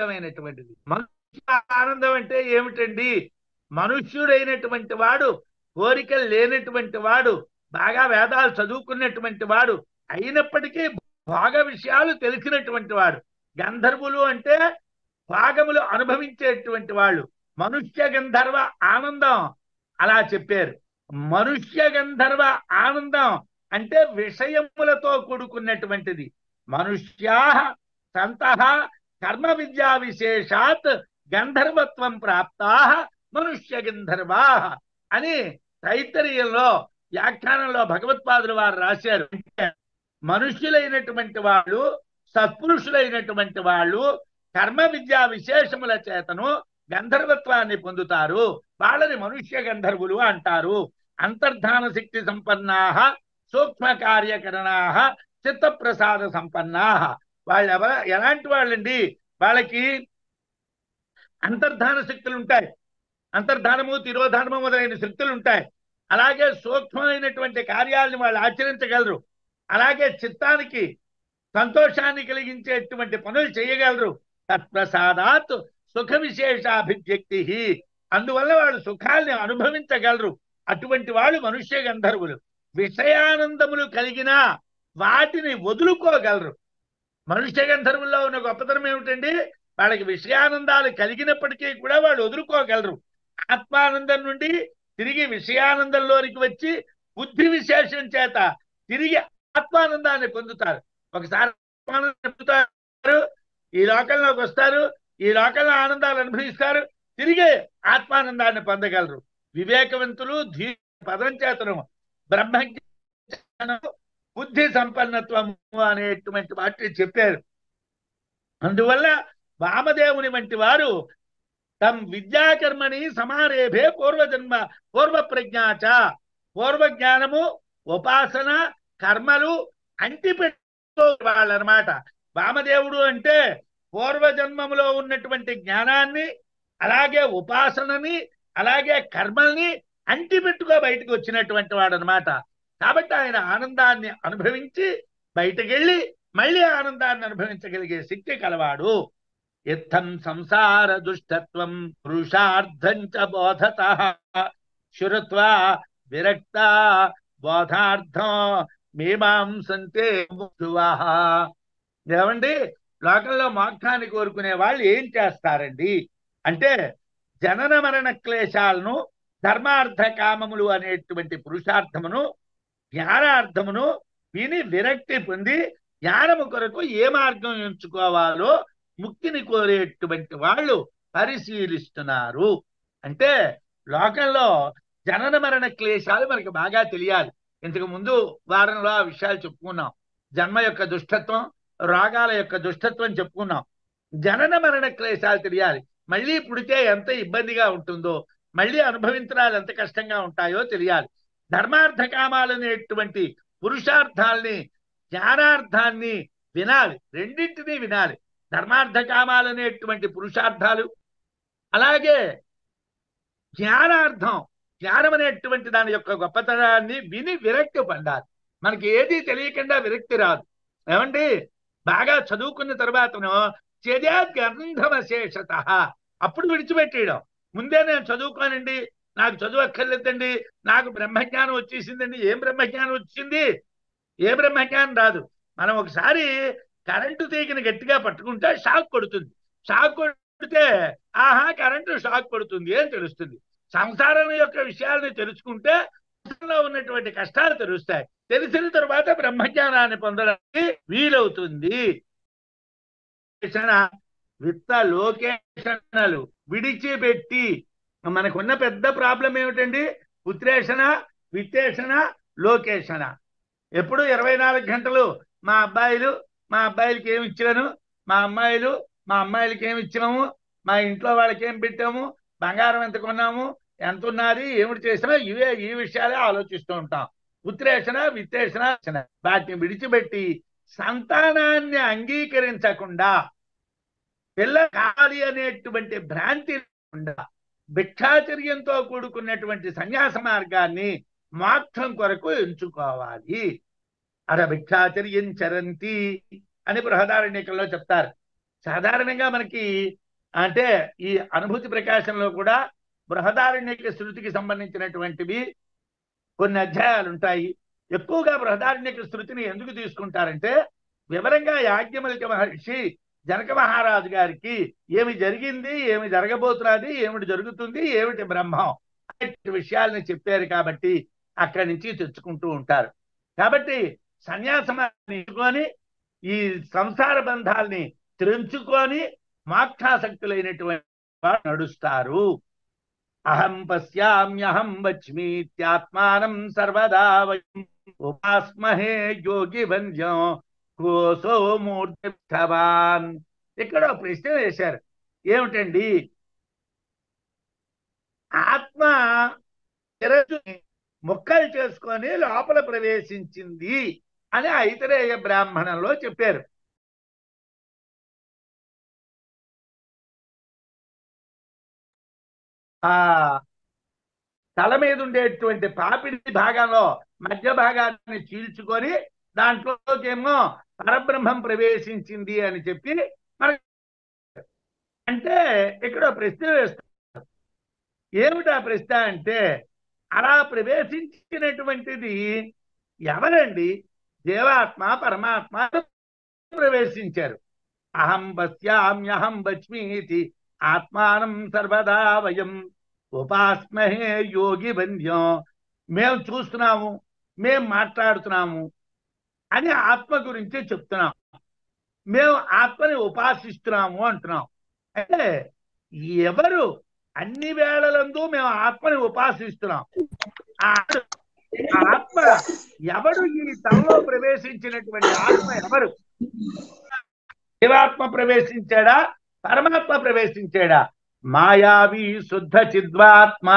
[SPEAKER 1] విషయాసక్తమైనటువంటిది. మనుష్య ఆనందం అంటే ఏమిటండి? మనుష్యుడైనటువంటి వాడు కోరికలు లేనటువంటి వాడు, బాగా వేదాలు చదువుకున్నటువంటి వాడు, అయినప్పటికీ భోగ విషయాలు తెలిసినటువంటి వాడు. గంధర్వులు అంటే భాగములు అనుభవించేటువంటి వాళ్ళు. మనుష్య గంధర్వ ఆనందం అలా చెప్పారు. మనుష్య గంధర్వ ఆనందం అంటే విషయములతో కూడుకున్నటువంటిది. మనుష్యా సంతః కర్మ విద్యా విశేషాత్ గంధర్వత్వం ప్రాప్తా మనుష్య గంధర్వా అని తైత్తరీయంలో వ్యాఖ్యానంలో భగవత్పాదులు వారు రాశారు. మనుష్యులైనటువంటి వాళ్ళు, సత్పురుషులైనటువంటి వాళ్ళు కర్మ విద్యా విశేషముల చేతను గంధర్వత్వాన్ని పొందుతారు. వాళ్ళని మనుష్య గంధర్వులు అంటారు. అంతర్ధాన శక్తి సంపన్నా, సూక్ష్మ కార్యకరణా, చిత్తప్రసాద సంపన్నా. వాళ్ళు ఎలాంటి వాళ్ళండి? వాళ్ళకి అంతర్ధాన శక్తులు ఉంటాయి. అంతర్ధానము, తిరోధానము మొదలైన శక్తులు ఉంటాయి. అలాగే సూక్ష్మమైనటువంటి కార్యాలను వాళ్ళు ఆచరించగలరు. అలాగే చిత్తానికి సంతోషాన్ని కలిగించేటువంటి పనులు చేయగలరు. తత్ప్రసాదాత్ సుఖ విశేషాభివ్యక్తి, అందువల్ల వాళ్ళు సుఖాల్ని అనుభవించగలరు. అటువంటి వాళ్ళు మనుష్య గంధర్వులు. విషయానందములు కలిగినా వాటిని వదులుకోగలరు. మనుష్య గంధర్వుల్లో ఉన్న గొప్పతనం ఏమిటండి? వాళ్ళకి విషయానందాలు కలిగినప్పటికీ కూడా వాళ్ళు వదులుకోగలరు. ఆత్మానందం నుండి తిరిగి విషయానందంలోనికి వచ్చి బుద్ధి విశేషం చేత తిరిగి ఆత్మానందాన్ని పొందుతారు. ఒకసారి ఆత్మానందం పొందుతారు, ఈ లోకంలోకి వస్తారు, ఈ లోకంలో ఆనందాలు అనుభవిస్తారు, తిరిగి ఆత్మానందాన్ని పొందగలరు. వివేకవంతులు పదం చేతను బ్రహ్మజ్ఞానము, బుద్ధి సంపన్నత్వము అనేటువంటి వాటిని చెప్పారు. అందువల్ల వామదేవుని వంటి వారు తమ్ విద్యాకర్మని సమారేభే పూర్వ ప్రజ్ఞాచ, పూర్వజ్ఞానము, ఉపాసన, కర్మలు అంటిపెట్టు వాళ్ళనమాట. వామదేవుడు అంటే పూర్వజన్మములో ఉన్నటువంటి జ్ఞానాన్ని, అలాగే ఉపాసనని, అలాగే కర్మల్ని అంటిపెట్టుకో బయటకు వచ్చినటువంటి వాడు అనమాట. కాబట్టి ఆయన ఆనందాన్ని అనుభవించి బయటకెళ్ళి మళ్ళీ ఆనందాన్ని అనుభవించగలిగే శక్తి కలవాడు. ఇత్థం సంసార దుష్టత్వం పురుషార్థం చ బోధతః శురుత్వా విరక్త బోధార్థం మీమాంసంతే ముముక్షువః. ఏమండి, లోకంలో మోక్షాన్ని కోరుకునే వాళ్ళు ఏం చేస్తారండి అంటే, జనన మరణ క్లేశాలను, ధర్మార్థ కామములు అనేటువంటి పురుషార్థమును, జ్ఞానార్థమును విని విరక్తి పొంది జ్ఞానము కొరకు ఏ మార్గం ఎంచుకోవాలో ముక్తిని కోరేటువంటి వాళ్ళు పరిశీలిస్తున్నారు. అంటే లోకంలో జనన మరణ క్లేశాలు మనకి బాగా తెలియాలి. ఇంతకు ముందు వారంలో ఆ విషయాలు చెప్పుకున్నాం. జన్మ యొక్క దుష్టత్వం, రోగాల యొక్క దుష్టత్వం చెప్పుకున్నాం. జనన మరణ క్లేశాలు తెలియాలి. మళ్ళీ పుడితే ఎంత ఇబ్బందిగా ఉంటుందో, మళ్ళీ అనుభవించడాలు ఎంత కష్టంగా ఉంటాయో తెలియాలి. ధర్మార్థ కామాలనేటువంటి పురుషార్థాల్ని, జ్ఞానార్థాన్ని వినాలి. రెండింటినీ వినాలి. ధర్మార్థ కామాలనేటువంటి పురుషార్థాలు, అలాగే జ్ఞానార్థం, జ్ఞానం అనేటువంటి దాని యొక్క గొప్పతనాన్ని విని విరక్తి పొందాలి. మనకి ఏది తెలియకుండా విరక్తి రాదు. ఏమండి, బాగా చదువుకున్న తర్వాతను గంధమశేషత అప్పుడు విడిచిపెట్టేయడం. ముందే నేను చదువుకోనండి, నాకు చదువు అక్కర్లేదండి, నాకు బ్రహ్మజ్ఞానం వచ్చేసిందండి. ఏం బ్రహ్మజ్ఞానం వచ్చింది? ఏ బ్రహ్మజ్ఞానం రాదు. మనం ఒకసారి కరెంటు తీగని గట్టిగా పట్టుకుంటే షాక్ కొడుతుంది. షాక్ కొడితే ఆహా కరెంటు షాక్ కొడుతుంది అని తెలుస్తుంది. సంసారం యొక్క విషయాలను తెలుసుకుంటే ఉన్నటువంటి కష్టాలు తెలుస్తాయి. తెలిసిన తర్వాత బ్రహ్మజ్ఞానాన్ని పొందడానికి వీలవుతుంది. విత్త లోకేషణలు విడిచిపెట్టి, మనకున్న పెద్ద ప్రాబ్లం ఏమిటండి? పుత్రేషణ, విత్తేషణ, లోకేషణ. ఎప్పుడు 24 గంటలు మా అబ్బాయిలకి ఏమి ఇచ్చాను, మా అమ్మాయిలకి ఏమి ఇచ్చినాము, మా ఇంట్లో వాళ్ళకి ఏం పెట్టాము, బంగారం ఎంత కొన్నాము, ఎంత ఉన్నది, ఏమిటి చేసినా ఈ విషయాలే ఆలోచిస్తూ ఉంటాం. పుత్రేషణ, విత్తేషణ, వాటిని విడిచిపెట్టి సంతానాన్ని అంగీకరించకుండా, పిల్ల కావాలి అనేటువంటి భ్రాంతి లేకుండా భిక్షాచర్యంతో కూడుకున్నటువంటి సన్యాస మార్గాన్ని మోక్షం కొరకు ఎంచుకోవాలి. అర భిక్షాచర్యం చరంతి అని బృహదారణ్యకంలో చెప్తారు. సాధారణంగా మనకి అంటే ఈ అనుభూతి ప్రకాశంలో కూడా బృహదారణ్యక శృతికి సంబంధించినటువంటివి కొన్ని అధ్యాయాలు ఉంటాయి. ఎక్కువగా బృహదారణ్యక శృతిని ఎందుకు తీసుకుంటారంటే వివరంగా యాజ్ఞవల్క్య మహర్షి జనక మహారాజు గారికి ఏమి జరిగింది, ఏమి జరగబోతున్నది, ఏమిటి జరుగుతుంది, ఏమిటి బ్రహ్మం అనే విషయాలని చెప్పారు కాబట్టి అక్కడి నుంచి తెచ్చుకుంటూ ఉంటారు. కాబట్టి సన్యాసమాన్ని ఈ సంసార బంధాల్ని త్రెంచుకొని మోక్షాసక్తులైనటువంటి వారు నడుస్తారు. అహం పశ్యామ్యహం వచ్మీత్యాత్మానం సర్వదా ఉపాస్మహే యోగి వంద్యం కోసో మూర్తివాన్. ఇక్కడ ప్రశ్న వేశారు, ఏమిటండి ఆత్మ ముక్కలు చేసుకొని లోపల ప్రవేశించింది అని ఐతరేయ బ్రాహ్మణంలో చెప్పారు. ఆ తల మీద ఉండేటువంటి పాపిడి భాగంలో మధ్య భాగాన్ని చీల్చుకొని దాంట్లోకేమో పరబ్రహ్మం ప్రవేశించింది అని చెప్పి మనకి అంటే ఇక్కడ ప్రశ్న వేస్తారు. ఏమిటా ప్రశ్న అంటే అలా ప్రవేశించినటువంటిది ఎవరండి? దేవాత్మ పరమాత్మ ప్రవేశించారు. అహం పశ్యామ్యహం వచ్మీతి ఆత్మానం సర్వదా వయం ఉపాస్మహే యోగి వంద్యం. మేము చూస్తున్నాము, మేము మాట్లాడుతున్నాము అని ఆత్మ గురించి చెప్తున్నాం. మేము ఆత్మని ఉపాసిస్తున్నాము అంటున్నాం. అంటే ఎవరు అన్ని వేళలందు మేము ఆత్మని ఉపాసిస్తున్నాం. ఆత్మ ఎవరు? ఈ తనలో ప్రవేశించినటువంటి ఆత్మ ఎవరు? జీవాత్మ ప్రవేశించాడా, పరమాత్మ ప్రవేశించాడా? మాయావి శుద్ధ చిద్వాత్మ.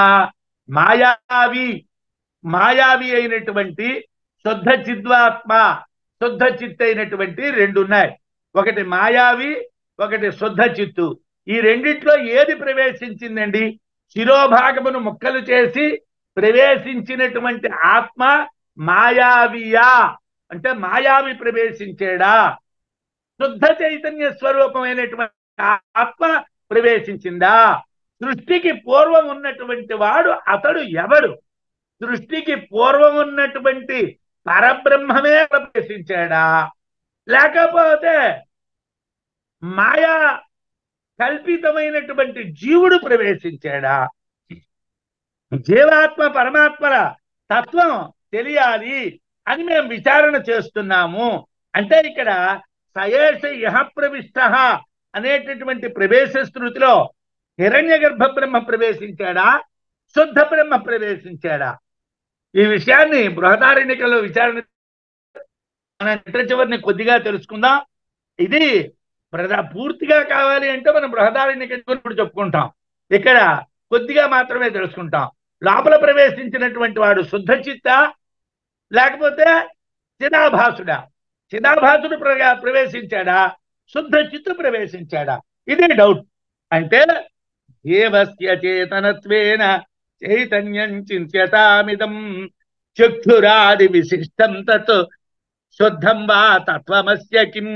[SPEAKER 1] మాయావి అయినటువంటి శుద్ధ చిద్వాత్మ, శుద్ధ చిత్ అయినటువంటి రెండు ఉన్నాయి. ఒకటి మాయావి, ఒకటి శుద్ధ చిత్తు. ఈ రెండిట్లో ఏది ప్రవేశించిందండి? శిరోభాగమును ముక్కలు చేసి ప్రవేశించినటువంటి ఆత్మ మాయావియా అంటే మాయావి ప్రవేశించాడా? శుద్ధ చైతన్య స్వరూపమైనటువంటి ఆత్మ ప్రవేశించిందా? సృష్టికి పూర్వం ఉన్నటువంటి వాడు అతడు ఎవరు? సృష్టికి పూర్వం ఉన్నటువంటి పరబ్రహ్మమే ప్రవేశించాడా, లేకపోతే మాయా కల్పితమైనటువంటి జీవుడు ప్రవేశించాడా? జీవాత్మ పరమాత్మల తత్వం తెలియాలి అని మేము విచారణ చేస్తున్నాము. అంటే ఇక్కడ సయేష యహ ప్రవిష్ట అనేటటువంటి ప్రవేశ స్థృతిలో హిరణ్య గర్భ బ్రహ్మ ప్రవేశించాడా, శుద్ధ బ్రహ్మ ప్రవేశించాడా? ఈ విషయాన్ని బృహదారణ్యకలో విచారణ చివరిని కొద్దిగా తెలుసుకుందాం. ఇది పూర్తిగా కావాలి అంటే మనం బృహదారణ్యక ఇప్పుడు చెప్పుకుంటాం. ఇక్కడ కొద్దిగా మాత్రమే తెలుసుకుంటాం. లోపల ప్రవేశించినటువంటి వాడు శుద్ధ చిత్త లేకపోతే చిదాభాసుడా? చిదాభాసుడు ప్రవేశించాడా, శుద్ధ చిత్తు ప్రవేశించాడా? ఇదే డౌట్. అంటే దేవస్య చేతనత్వేన చైతన్యం చింత్యతామిదం చక్షురాది విశిష్టం తత్ శుద్ధం వా తత్వమస్య కిం.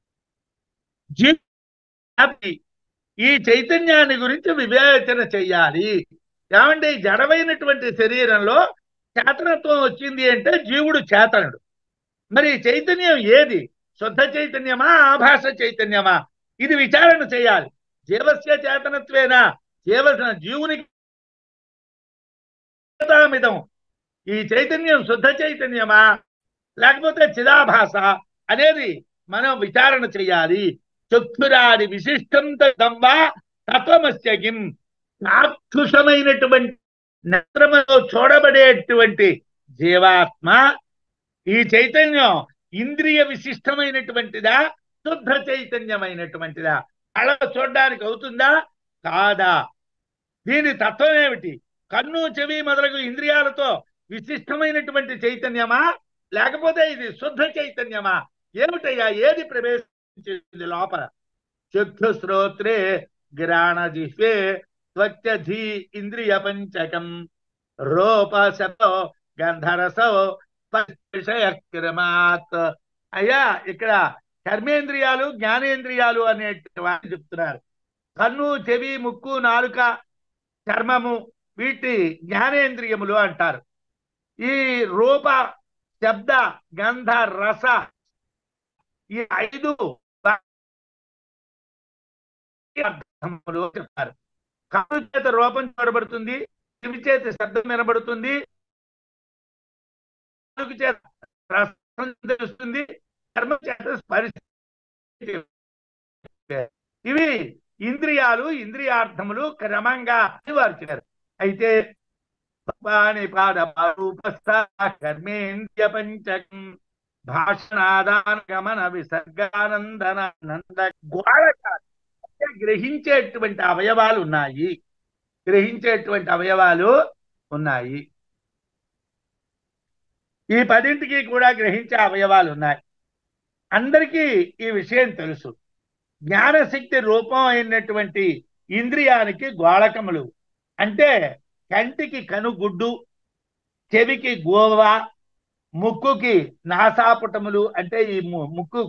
[SPEAKER 1] ఈ చైతన్యాన్ని గురించి వివేచన చెయ్యాలి. ఏమంటే జడమైనటువంటి శరీరంలో చేతనత్వం వచ్చింది అంటే జీవుడు చేతనుడు. మరి చైతన్యం ఏది? శుద్ధ చైతన్యమా, ఆభాస చైతన్యమా? ఇది విచారణ చేయాలి. జీవస్య చేతనత్వేనా, జీవునికి ఈ చైతన్యం శుద్ధ చైతన్యమా లేకపోతే చిదాభాస అనేది మనం విచారణ చేయాలి. చక్షురాది విశిష్టం తత్వమస్య కిం. చాక్షుషమైనటువంటి నేత్రములో చూడబడేటువంటి జీవాత్మ ఈ చైతన్యం ఇంద్రియ విశిష్టమైనటువంటిదా, శుద్ధ చైతన్యమైనటువంటిదా? అలా చూడడానికి అవుతుందా కాదా? దీని తత్వం ఏమిటి? కన్ను చెవి మొదలగు ఇంద్రియాలతో విశిష్టమైనటువంటి చైతన్యమా లేకపోతే ఇది శుద్ధ చైతన్యమా? ఏమిటయ్యా? ఏది ప్రవేశించింది లోపల? చక్షు శ్రోత్రే ఘ్రాణ జిహ్వే త్వక్ధీ ఇంద్రియ పంచకం రూపశతో గంధరసో విషయక్రమాత్. అయ్యా ఇక్కడ కర్మేంద్రియాలు, జ్ఞానేంద్రియాలు అనే వాటిని చెప్తున్నారు. కన్ను, చెవి, ముక్కు, నాలుక, చర్మము వీటి జ్ఞానేంద్రియములు అంటారు. ఈ రూప, శబ్ద, గంధ, రస ఈ 5 అర్థములు చెప్తారు. కన్ను చేత రూపం చూడబడుతుంది, చెవి చేత శబ్దం వినబడుతుంది, నాలుగు చేత రసం తెలుస్తుంది, చర్మం చేత స్పర్శ. ఇవి ఇంద్రియాలు, ఇంద్రియార్థములు క్రమంగా వారు చెప్పారు. అయితే కర్మేంద్రియ పంచకం భాషణాదాన గమన విసర్గానందన నంద గ్రహించేటువంటి అవయవాలు ఉన్నాయి. గ్రహించేటువంటి అవయవాలు ఉన్నాయి. ఈ 10ంటికి కూడా గ్రహించే అవయవాలు ఉన్నాయి. అందరికీ ఈ విషయం తెలుసు. జ్ఞానశక్తి రూపం అయినటువంటి ఇంద్రియానికి గోళకములు అంటే కంటికి కనుగుడ్డు, చెవికి గోవ, ముక్కుకి నాసాపుటములు అంటే ఈ ముక్కు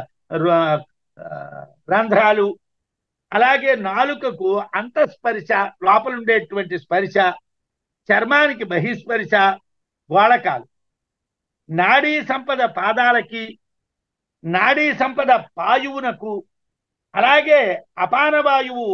[SPEAKER 1] రంధ్రాలు, అలాగే నాలుకకు అంతఃస్పర్శ లోపల ఉండేటువంటి స్పర్శ, చర్మానికి బహిస్పర్శ గోళకాలు, నాడీ సంపద పాదాలకి, నాడీ సంపద పాయువునకు, అలాగే అపాన వాయువు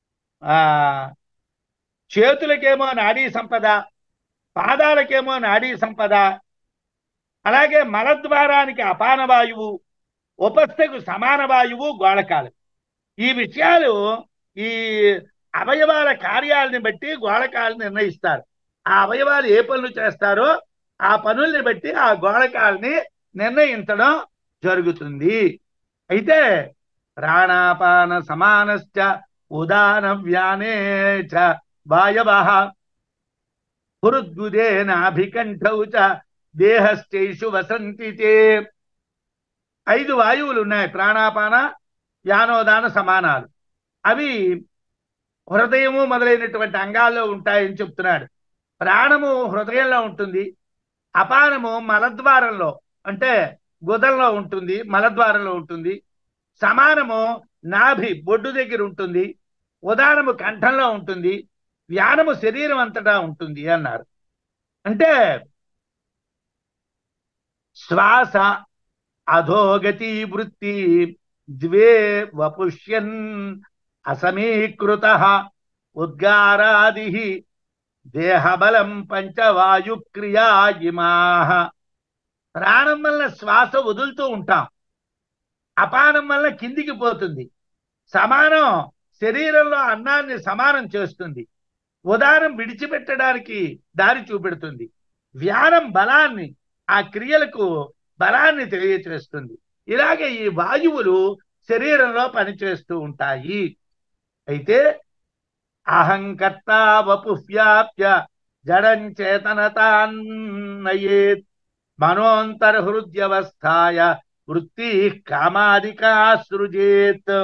[SPEAKER 1] చేతులకేమో నాడీ సంపద, పాదాలకేమో నాడీ సంపద, అలాగే మలద్వారానికి అపాన వాయువు, ఉపస్థకు సమాన వాయువు గోళకాలు. ఈ విషయాలు ఈ అవయవాల కార్యాలని బట్టి గోళకాలు నిర్ణయిస్తారు. ఆ అవయవాలు ఏ పనులు చేస్తారో ఆ పనుల్ని బట్టి ఆ గోళకాలని నిర్ణయించడం జరుగుతుంది. అయితే ప్రాణాపాన సమానశ్చ ఉదాన వ్యానే చ వాయవః హృద్గుదేనాభికంఠౌ చ దేహశ్చైషు వసంతి తే. 5 వాయువులు ఉన్నాయి, ప్రాణాపాన వ్యానోదాన సమానాలు. అవి హృదయము మొదలైనటువంటి అంగాల్లో ఉంటాయని చెప్తున్నాడు. ప్రాణము హృదయంలో ఉంటుంది, అపానము మలద్వారంలో అంటే గుదల్లో ఉంటుంది, మలద్వారంలో ఉంటుంది, సమానము నాభి బొడ్డు దగ్గర ఉంటుంది, ఉదానము కంఠంలో ఉంటుంది, వ్యానము శరీరం అంతటా ఉంటుంది అన్నారు. అంటే శ్వాస అధోగతి వృత్తి ద్వే వపుష్యన్ అసమీకృత ఉద్గారాది దేహబలం పంచవాయుక్రియా ఇమాః. ప్రాణం వల్ల శ్వాస వదులుతూ ఉంటాం, అపానం వల్ల కిందికి పోతుంది, సమానం శరీరంలో అన్నాన్ని సమానం చేస్తుంది, ఉదానం విడిచిపెట్టడానికి దారి చూపెడుతుంది, వ్యానం బలాన్ని ఆ క్రియలకు బలాన్ని తెలియచేస్తుంది. ఇలాగే ఈ వాయువులు శరీరంలో పనిచేస్తూ ఉంటాయి. అయితే అహంకర్త వపువ్యాప్య జడం చేతనతాన్నయేత్ మనోంతర్హృద్యవస్థాయ వృత్తి కామాదికా సృజేత్.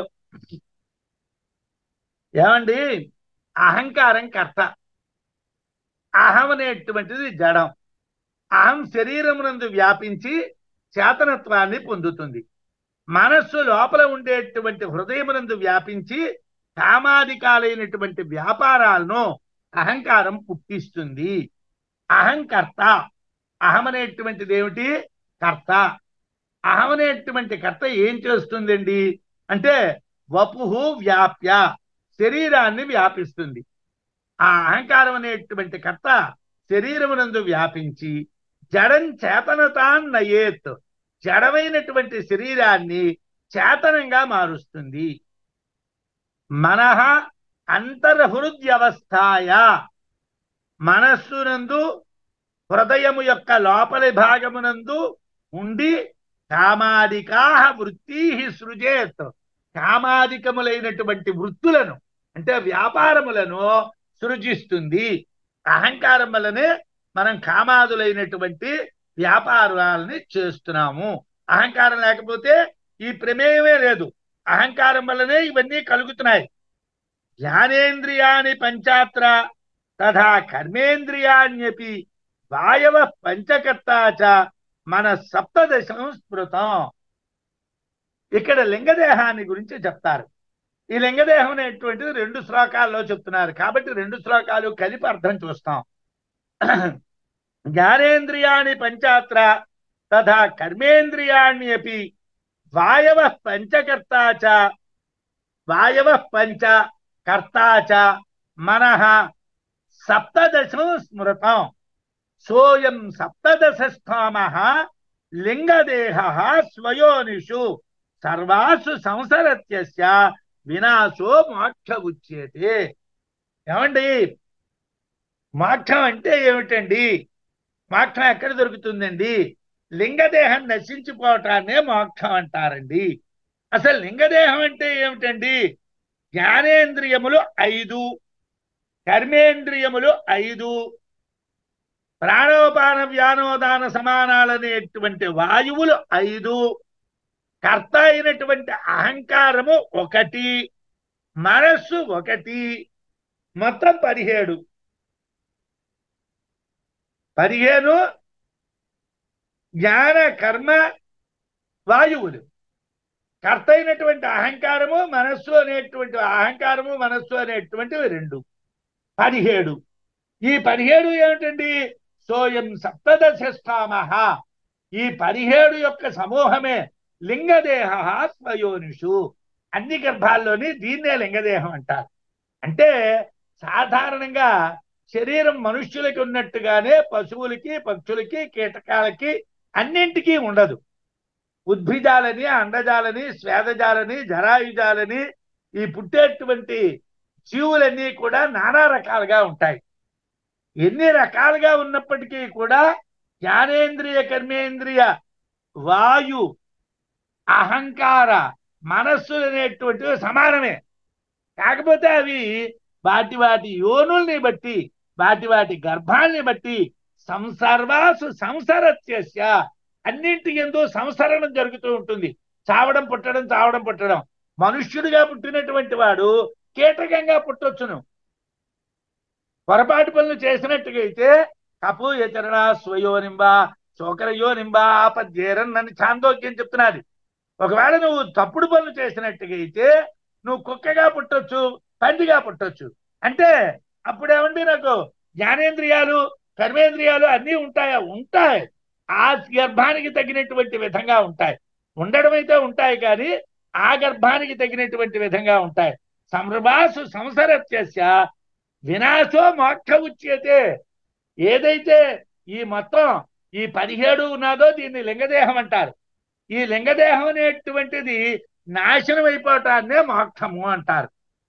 [SPEAKER 1] ఏమండి, అహంకారం కర్త, అహం అనేటువంటిది జడం. అహం శరీరమునందు వ్యాపించి చేతనత్వాన్ని పొందుతుంది. మనస్సు లోపల ఉండేటువంటి హృదయమునందు వ్యాపించి కామాదికాలైనటువంటి వ్యాపారాలను అహంకారం పుట్టిస్తుంది. అహంకర్త, అహం అనేటువంటిది ఏమిటి? కర్త. అహం అనేటువంటి కర్త ఏం చేస్తుందండి అంటే వపుహు వ్యాప్య, శరీరాన్ని వ్యాపిస్తుంది. ఆ అహంకారం అనేటువంటి కర్త శరీరమునందు వ్యాపించి జడం చేతనతాన్నయేత్, జడమైనటువంటి శరీరాన్ని చేతనంగా మారుస్తుంది. మనః అంతర్హృద్యవస్థాయ, మనస్సునందు హృదయము యొక్క లోపలి భాగమునందు ఉండి కామాదికా వృత్తి సృజేత్, కామాదికములైనటువంటి వృత్తులను అంటే వ్యాపారములను సృజిస్తుంది. అహంకారం వల్లనే మనం కామాదులైనటువంటి వ్యాపారాలని చేస్తున్నాము. అహంకారం లేకపోతే ఈ ప్రమేయమే లేదు. అహంకారం వల్లనే ఇవన్నీ కలుగుతున్నాయి. జ్ఞానేంద్రియాణి పంచాత్ర తథా కర్మేంద్రియాణ్యపి వాయవ పంచకర్తాచ మన సప్తదశం స్మృతం. ఇక్కడ లింగదేహాన్ని గురించి చెప్తారు. ఈ లింగదేహం అనేటువంటిది 2 శ్లోకాల్లో చెప్తున్నారు కాబట్టి 2 శ్లోకాలు కలిపి అర్థం చూస్తాం. జ్ఞానేంద్రియాణి పంచాత్ర తథా కర్మేంద్రియాణ్యపి వాయవః పంచకర్తా చ వాయవః పంచ కర్తా చ మనః సప్తదశం స్మృతం సోయం సప్తదశస్థామః లింగదేహః స్వయోనిషు సర్వాసు సంసరత్యస్య వినాశో మోక్ష ఉచ్యతే. ఏమండి, మోక్షం అంటే ఏమిటండి? మోక్షం ఎక్కడ దొరుకుతుందండి? లింగదేహం నశించిపోవటాన్నే మోక్షం అంటారండి. అసలు లింగదేహం అంటే ఏమిటండి? జ్ఞానేంద్రియములు 5, కర్మేంద్రియములు 5, ప్రాణోపాన వ్యానోదాన సమానాలనేటువంటి వాయువులు 5, కర్త అయినటువంటి అహంకారము 1, మనస్సు 1, మొత్తం 17. 15 జ్ఞాన కర్మ వాయువులు. కర్త అయినటువంటి అహంకారము మనస్సు అనేటువంటివి 2, 17. ఈ 17 ఏమిటండి? సోయం సప్తదశస్థామః. ఈ 17 యొక్క సమూహమే లింగదేహ స్వయోనిషు. అన్ని గర్భాల్లోని దీన్నే లింగదేహం అంటారు. అంటే సాధారణంగా శరీరం మనుష్యులకి ఉన్నట్టుగానే పశువులకి, పక్షులకి, కీటకాలకి అన్నింటికీ ఉండదు. ఉద్భిజాలని, అండజాలని, స్వేదజాలని, జరాయుజాలని ఈ పుట్టేటువంటి జీవులన్నీ కూడా నానా రకాలుగా ఉంటాయి. ఎన్ని రకాలుగా ఉన్నప్పటికీ కూడా జ్ఞానేంద్రియ, కర్మేంద్రియ, వాయు, అహంకార, మనస్సు అనేటువంటివి సమానమే. కాకపోతే అవి వాటి యోనుల్ని బట్టి, వాటి గర్భాల్ని బట్టి సంసర్వాసు సంసరత్యస్య అన్నింటి యందు సంసరణం జరుగుతూ ఉంటుంది. చావడం పుట్టడం. మనుష్యుడిగా పుట్టినటువంటి వాడు కీటకంగా పుట్టొచ్చును. పొరపాటు పనులు చేసినట్టుగా అయితే కపు యచరణ స్వయోనింబ శోకరయోనింబ ఆపద్యేరన్ అని ఛాందోగ్యం చెప్తున్నది. ఒకవేళ నువ్వు తప్పుడు పనులు చేసినట్టుగా అయితే నువ్వు కుక్కగా పుట్టొచ్చు, పందిగా పుట్టొచ్చు. అంటే అప్పుడేమండి, నాకు జ్ఞానేంద్రియాలు, కర్మేంద్రియాలు అన్నీ ఉంటాయా? ఉంటాయి. ఆ గర్భానికి తగినటువంటి విధంగా ఉంటాయి. ఉండడం అయితే ఉంటాయి, కానీ ఆ గర్భానికి తగినటువంటి విధంగా ఉంటాయి. సంభ్రమాసు సంసరత్యస్య వినాశో మోక్ష ఉచ్యతే. ఏదైతే ఈ మొత్తం ఈ 17 ఉన్నదో దీన్ని లింగదేహం అంటారు. ఈ లింగదేహం అనేటువంటిది నాశనం అయిపోవటాన్నే మోక్షము అంటారు.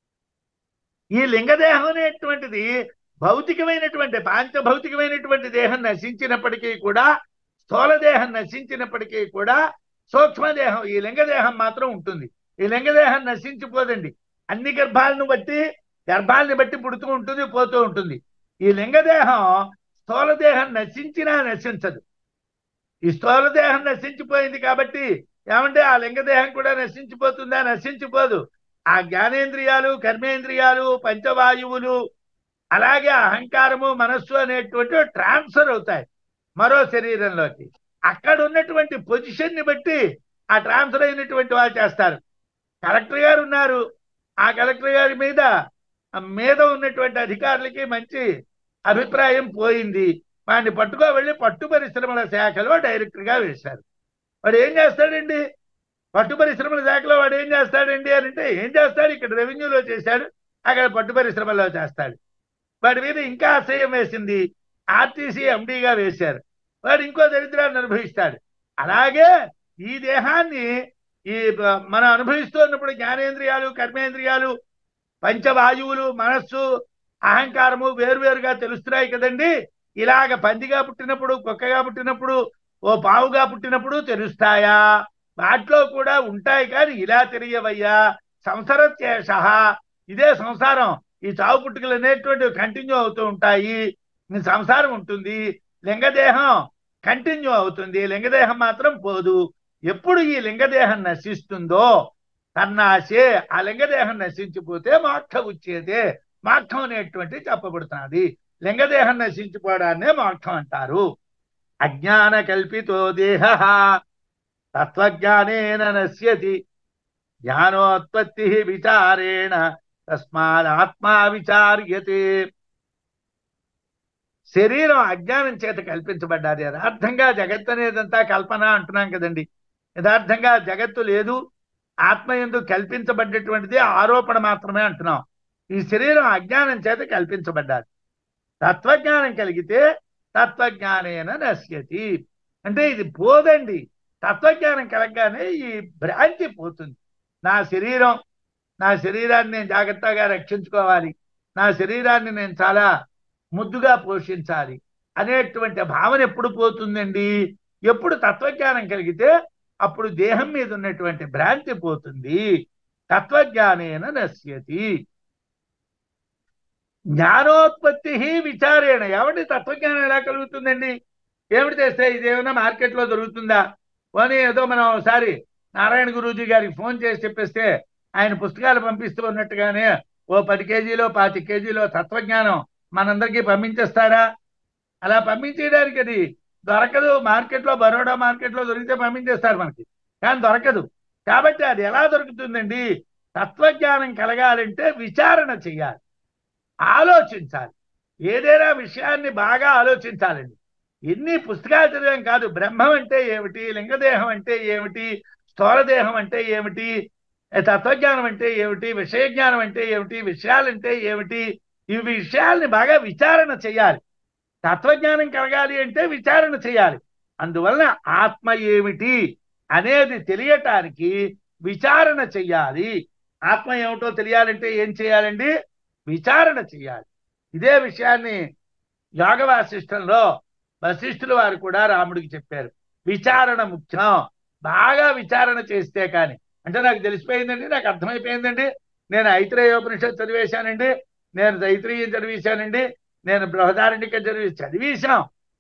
[SPEAKER 1] ఈ లింగదేహం అనేటువంటిది భౌతికమైనటువంటి పాంచభౌతికమైనటువంటి దేహం నశించినప్పటికీ కూడా, స్థూల దేహం నశించినప్పటికీ కూడా సూక్ష్మదేహం, ఈ లింగదేహం మాత్రం ఉంటుంది. ఈ లింగదేహం నశించిపోదండి. అన్ని గర్భాలను బట్టి పుడుతూ ఉంటుంది, పోతూ ఉంటుంది. ఈ లింగదేహం స్థూల దేహం నశించినా నశించదు. ఈ స్థూల దేహం నశించిపోయింది కాబట్టి ఏమంటే ఆ లింగదేహం కూడా నశించిపోతుందా? నశించిపోదు. ఆ జ్ఞానేంద్రియాలు, కర్మేంద్రియాలు, పంచవాయువులు, అలాగే అహంకారము, మనస్సు అనేటువంటి ట్రాన్స్ఫర్ అవుతాయి మరో శరీరంలోకి. అక్కడ ఉన్నటువంటి పొజిషన్ ని బట్టి ఆ ట్రాన్స్ఫర్ అయినటువంటి వాళ్ళు చేస్తారు. కలెక్టర్ గారు ఉన్నారు, ఆ కలెక్టర్ గారి మీద ఉన్నటువంటి అధికారులకి మంచి అభిప్రాయం పోయింది. వాడిని వెళ్ళి పట్టు పరిశ్రమల శాఖలో డైరెక్టర్గా వేశారు. వాడు ఏం చేస్తాడండి? పట్టు పరిశ్రమల శాఖలో వాడు ఏం చేస్తాడండి అని అంటే, ఏం చేస్తాడు? ఇక్కడ రెవెన్యూలో చేశాడు, అక్కడ పట్టు పరిశ్రమలో చేస్తాడు. వాడి మీద ఇంకా అసహ్యం వేసింది, ఆర్టీసీ ఎండీగా వేశారు. వాడు ఇంకో దరిద్రాన్ని అనుభవిస్తాడు. అలాగే ఈ దేహాన్ని మనం అనుభవిస్తున్నప్పుడు జ్ఞానేంద్రియాలు, కర్మేంద్రియాలు, పంచవాయువులు, మనస్సు, అహంకారము వేరువేరుగా తెలుస్తున్నాయి కదండి. ఇలాగ పందిగా పుట్టినప్పుడు, కుక్కగా పుట్టినప్పుడు, ఓ పావుగా పుట్టినప్పుడు తెలుస్తాయా? వాటిలో కూడా ఉంటాయి, కానీ ఇలా తెలియవయ్యా. సంసరత్యేష, ఇదే సంసారం. ఈ చావు పుట్టుకలు అనేటువంటివి కంటిన్యూ అవుతూ ఉంటాయి. సంసారం ఉంటుంది, లింగదేహం కంటిన్యూ అవుతుంది, లింగదేహం మాత్రం పోదు. ఎప్పుడు ఈ లింగదేహం నశిస్తుందో తన్నాశే, ఆ లింగదేహం నశించిపోతే మోక్ష ఉచ్యతే, మోక్షం అనేటువంటి చెప్పబడుతున్నది. లింగదేహం నశించిపోవడాన్నే మోక్షం అంటారు. అజ్ఞాన కల్పితో దేహ తత్వజ్ఞానేన నశ్యతి, జ్ఞానోత్పత్తి విచారేణ తస్మాదాత్మా విచార్యతే. శరీరం అజ్ఞానం చేత కల్పించబడ్డాది. యథార్థంగా జగత్తు అనేదంతా కల్పన అంటున్నాం కదండి. యథార్థంగా జగత్తు లేదు, ఆత్మయందు కల్పించబడ్డటువంటిది ఆరోపణ మాత్రమే అంటున్నాం. ఈ శరీరం అజ్ఞానం చేత కల్పించబడ్డాది. తత్వజ్ఞానం కలిగితే తత్వజ్ఞానేన నశ్యతి, అంటే ఇది పోదండి. తత్వజ్ఞానం కలగగానే ఈ భ్రాంతి పోతుంది. నా శరీరాన్ని నేను జాగ్రత్తగా రక్షించుకోవాలి, నా శరీరాన్ని నేను చాలా ముద్దుగా పోషించాలి అనేటువంటి భావన ఎప్పుడు పోతుందండి? ఎప్పుడు తత్వజ్ఞానం కలిగితే అప్పుడు దేహం మీద ఉన్నటువంటి భ్రాంతి పోతుంది. తత్వజ్ఞానేన నశ్యతి. జ్ఞానోత్పత్తి విచారేణ. ఏమంటే తత్వజ్ఞానం ఎలా కలుగుతుందండి? ఏమిటి తెస్తే ఇదేమైనా మార్కెట్లో దొరుకుతుందా అని ఏదో మనం ఒకసారి నారాయణ గురూజీ గారికి ఫోన్ చేసి చెప్పేస్తే ఆయన పుస్తకాలు పంపిస్తూ ఉన్నట్టుగానే ఓ 10 కేజీలో 25 కేజీలో తత్వజ్ఞానం మనందరికీ పంపించేస్తారా? అలా పంపించేయడానికి అది దొరకదు. మార్కెట్లో, బరోడా మార్కెట్లో దొరికితే పంపించేస్తారు మనకి, కానీ దొరకదు. కాబట్టి అది ఎలా దొరుకుతుందండి? తత్వజ్ఞానం కలగాలంటే విచారణ చెయ్యాలి, ఆలోచించాలి. ఏదైనా విషయాన్ని బాగా ఆలోచించాలండి. ఎన్ని పుస్తకాలు చదివాం కాదు. బ్రహ్మం అంటే ఏమిటి, లింగదేహం అంటే ఏమిటి, స్థూలదేహం అంటే ఏమిటి, తత్వజ్ఞానం అంటే ఏమిటి, విషయజ్ఞానం అంటే ఏమిటి, విషయాలంటే ఏమిటి, ఈ విషయాల్ని బాగా విచారణ చెయ్యాలి. తత్వజ్ఞానం కలగాలి అంటే విచారణ చేయాలి. అందువలన ఆత్మ ఏమిటి అనేది తెలియటానికి విచారణ చెయ్యాలి. ఆత్మ ఏమిటో తెలియాలంటే ఏం చేయాలండి? విచారణ చెయ్యాలి. ఇదే విషయాన్ని యోగ వాసిష్టంలో వశిష్ఠుల వారు కూడా రాముడికి చెప్పారు. విచారణ ముఖ్యం. బాగా విచారణ చేస్తే కానీ, అంటే నాకు తెలిసిపోయిందండి, నాకు అర్థమైపోయిందండి, నేను ఐత్రేయోపనిషత్తు చదివేశానండి, నేను తైత్రీయం చదివేశానండి, నేను బృహదారణ్యక చదివేశాం.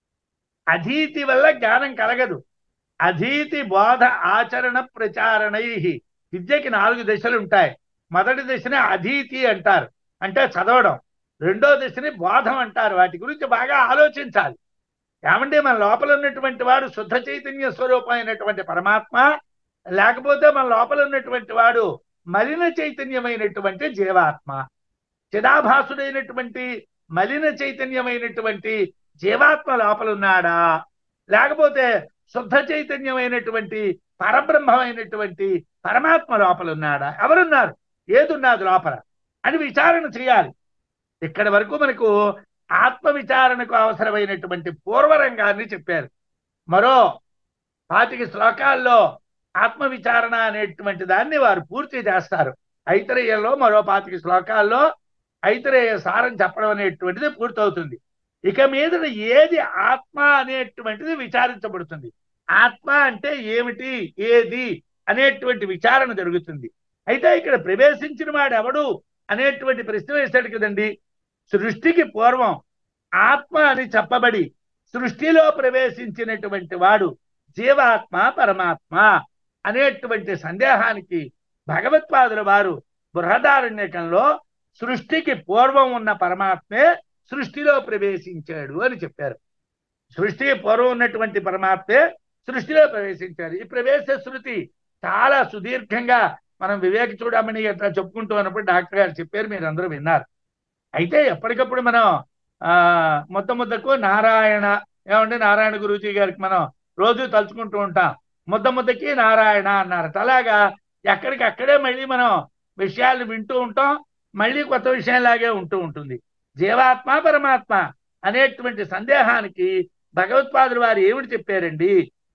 [SPEAKER 1] అధీతి వల్ల జ్ఞానం కలగదు. అధీతి బోధ ఆచరణ ప్రచారణై. విద్యకి 4 దశలు ఉంటాయి. మొదటి దశని అధీతి అంటారు, అంటే చదవడం. రెండో దశని బోధం అంటారు. వాటి గురించి బాగా ఆలోచించాలి. ఏమంటే మన లోపల ఉన్నటువంటి వాడు శుద్ధ చైతన్య స్వరూపమైనటువంటి పరమాత్మ, లేకపోతే మన లోపల ఉన్నటువంటి వాడు మలిన చైతన్యమైనటువంటి జీవాత్మ. చిదాభాసుడైనటువంటి మలిన చైతన్యమైనటువంటి జీవాత్మ లోపల ఉన్నాడా, లేకపోతే శుద్ధ చైతన్యమైనటువంటి పరబ్రహ్మమైనటువంటి పరమాత్మ లోపల ఉన్నాడా? ఎవరున్నారు, ఏదున్నది లోపల అని విచారణ చేయాలి. ఇక్కడి వరకు మనకు ఆత్మ విచారణకు అవసరమైనటువంటి పూర్వరంగాన్ని చెప్పారు. మరో 25 శ్లోకాల్లో ఆత్మ విచారణ అనేటువంటి దాన్ని వారు పూర్తి చేస్తారు. ఐతరేయంలో మరో 25 శ్లోకాల్లో ఐతరేయ సారం చెప్పడం అనేటువంటిది పూర్తవుతుంది. ఇక మీద ఏది ఆత్మ అనేటువంటిది విచారించబడుతుంది. ఆత్మ అంటే ఏమిటి, ఏది అనేటువంటి విచారణ జరుగుతుంది. అయితే ఇక్కడ ప్రవేశించిన వాడు ఎవడు అనేటువంటి ప్రశ్న వేశాడు కదండి. సృష్టికి పూర్వం ఆత్మ అని చెప్పబడి సృష్టిలో ప్రవేశించినటువంటి వాడు జీవాత్మ పరమాత్మ అనేటువంటి సందేహానికి భగవత్పాదుల వారు బృహదారణ్యకంలో సృష్టికి పూర్వం ఉన్న పరమాత్మే సృష్టిలో ప్రవేశించాడు అని చెప్పారు. సృష్టికి పూర్వం ఉన్నటువంటి పరమాత్మే సృష్టిలో ప్రవేశించాడు. ఈ ప్రవేశ శృతి చాలా సుదీర్ఘంగా మనం వివేక చూడమని అట్లా చెప్పుకుంటూ ఉన్నప్పుడు డాక్టర్ గారు చెప్పారు, మీరు అందరూ విన్నారు. అయితే ఎప్పటికప్పుడు మనం ముద్దకు నారాయణ, ఏమంటే నారాయణ గురూజీ గారికి మనం రోజు తలుచుకుంటూ ఉంటాం. ముద్దకి నారాయణ అన్నారట. అలాగా ఎక్కడికక్కడే మళ్ళీ మనం విషయాలు వింటూ ఉంటాం, మళ్ళీ కొత్త విషయంలాగే ఉంటూ ఉంటుంది. జీవాత్మ పరమాత్మ అనేటువంటి సందేహానికి భగవత్పాదులు వారు ఏమిటి చెప్పారండి?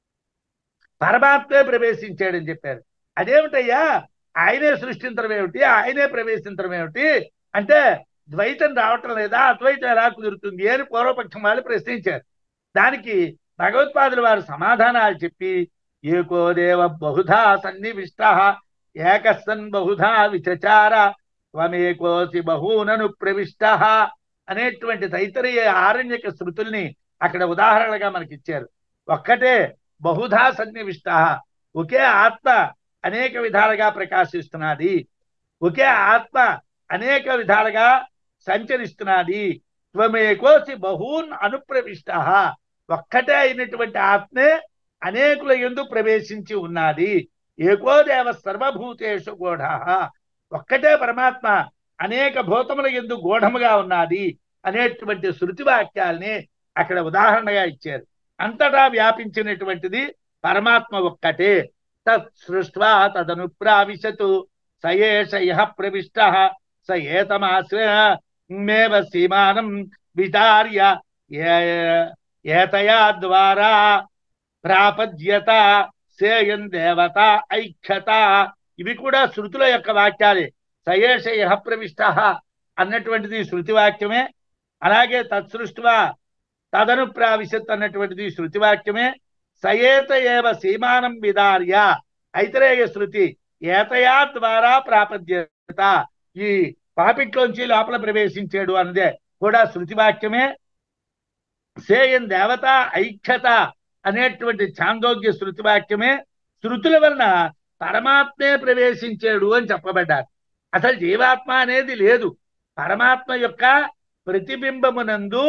[SPEAKER 1] పరమాత్మే ప్రవేశించాడని చెప్పారు. అదేమిటయ్యా, ఆయనే సృష్టించడం ఏమిటి, ఆయనే ప్రవేశించడం ఏమిటి అంటే ద్వైతం రావటం లేదా, అద్వైతం ఎలా కుదురుతుంది అని పూర్వపక్షం వాళ్ళు ప్రశ్నించారు. దానికి భగవత్పాదులు వారు సమాధానాలు చెప్పి, ఏకో దేవ బహుధా సన్నివిష్ట ఏకసన్ బహుధా విచచార త్వమేకోసి బహూనను ప్రవిష్ట అనేటువంటి తైత్తరీయ ఆరణ్యక శృతుల్ని అక్కడ ఉదాహరణగా మనకి ఇచ్చారు. ఒక్కటే బహుధా సన్నివిష్ట, ఒకే ఆత్మ అనేక విధాలుగా ప్రకాశిస్తున్నది, ఒకే ఆత్మ అనేక విధాలుగా సంచరిస్తున్నది. త్వమేకోసి బహూన్ అనుప్రవిష్ట, ఒక్కటే అయినటువంటి ఆత్మే అనేకుల యందు ప్రవేశించి ఉన్నది. ఏకో దేవ సర్వభూతేషు గూఢ, ఒక్కటే పరమాత్మ అనేక భూతముల యందు గూఢముగా ఉన్నది అనేటువంటి శృతి వాక్యాల్ని అక్కడ ఉదాహరణగా ఇచ్చారు. అంతటా వ్యాపించినటువంటిది పరమాత్మ ఒక్కటే. తత్ సృష్ట్వా తదనుప్రావిశతు సయేష యః ప్రవిష్టః స ఏతమాశ్రయమేవ సీమానం విదార్య ఏతయా ద్వారా ప్రాపద్యత సేయం దేవత ఐక్యత. ఇవి కూడా శృతుల యొక్క వాక్యాలే. సయేష యః ప్రవిష్టః అన్నటువంటిది శృతి వాక్యమే. అలాగే తత్సృష్ట్వా తదను ప్రావిశత్ అన్నటువంటిది శృతి వాక్యమే. సయేత ఏవ సీమానం విదార్య ఐతరేయ శృతి ఏతయా ద్వారా ప్రాపద్యత, ఈ పాపిట్లోంచి లోపల ప్రవేశించాడు అన్నదే కూడా శృతి వాక్యమే. సేయం దేవత ఐక్యత అనేటువంటి ఛాందోగ్య శృతి వాక్యమే. శృతుల వలన పరమాత్మే ప్రవేశించాడు అని చెప్పబడ్డారు. అసలు జీవాత్మ అనేది లేదు. పరమాత్మ యొక్క ప్రతిబింబమునందు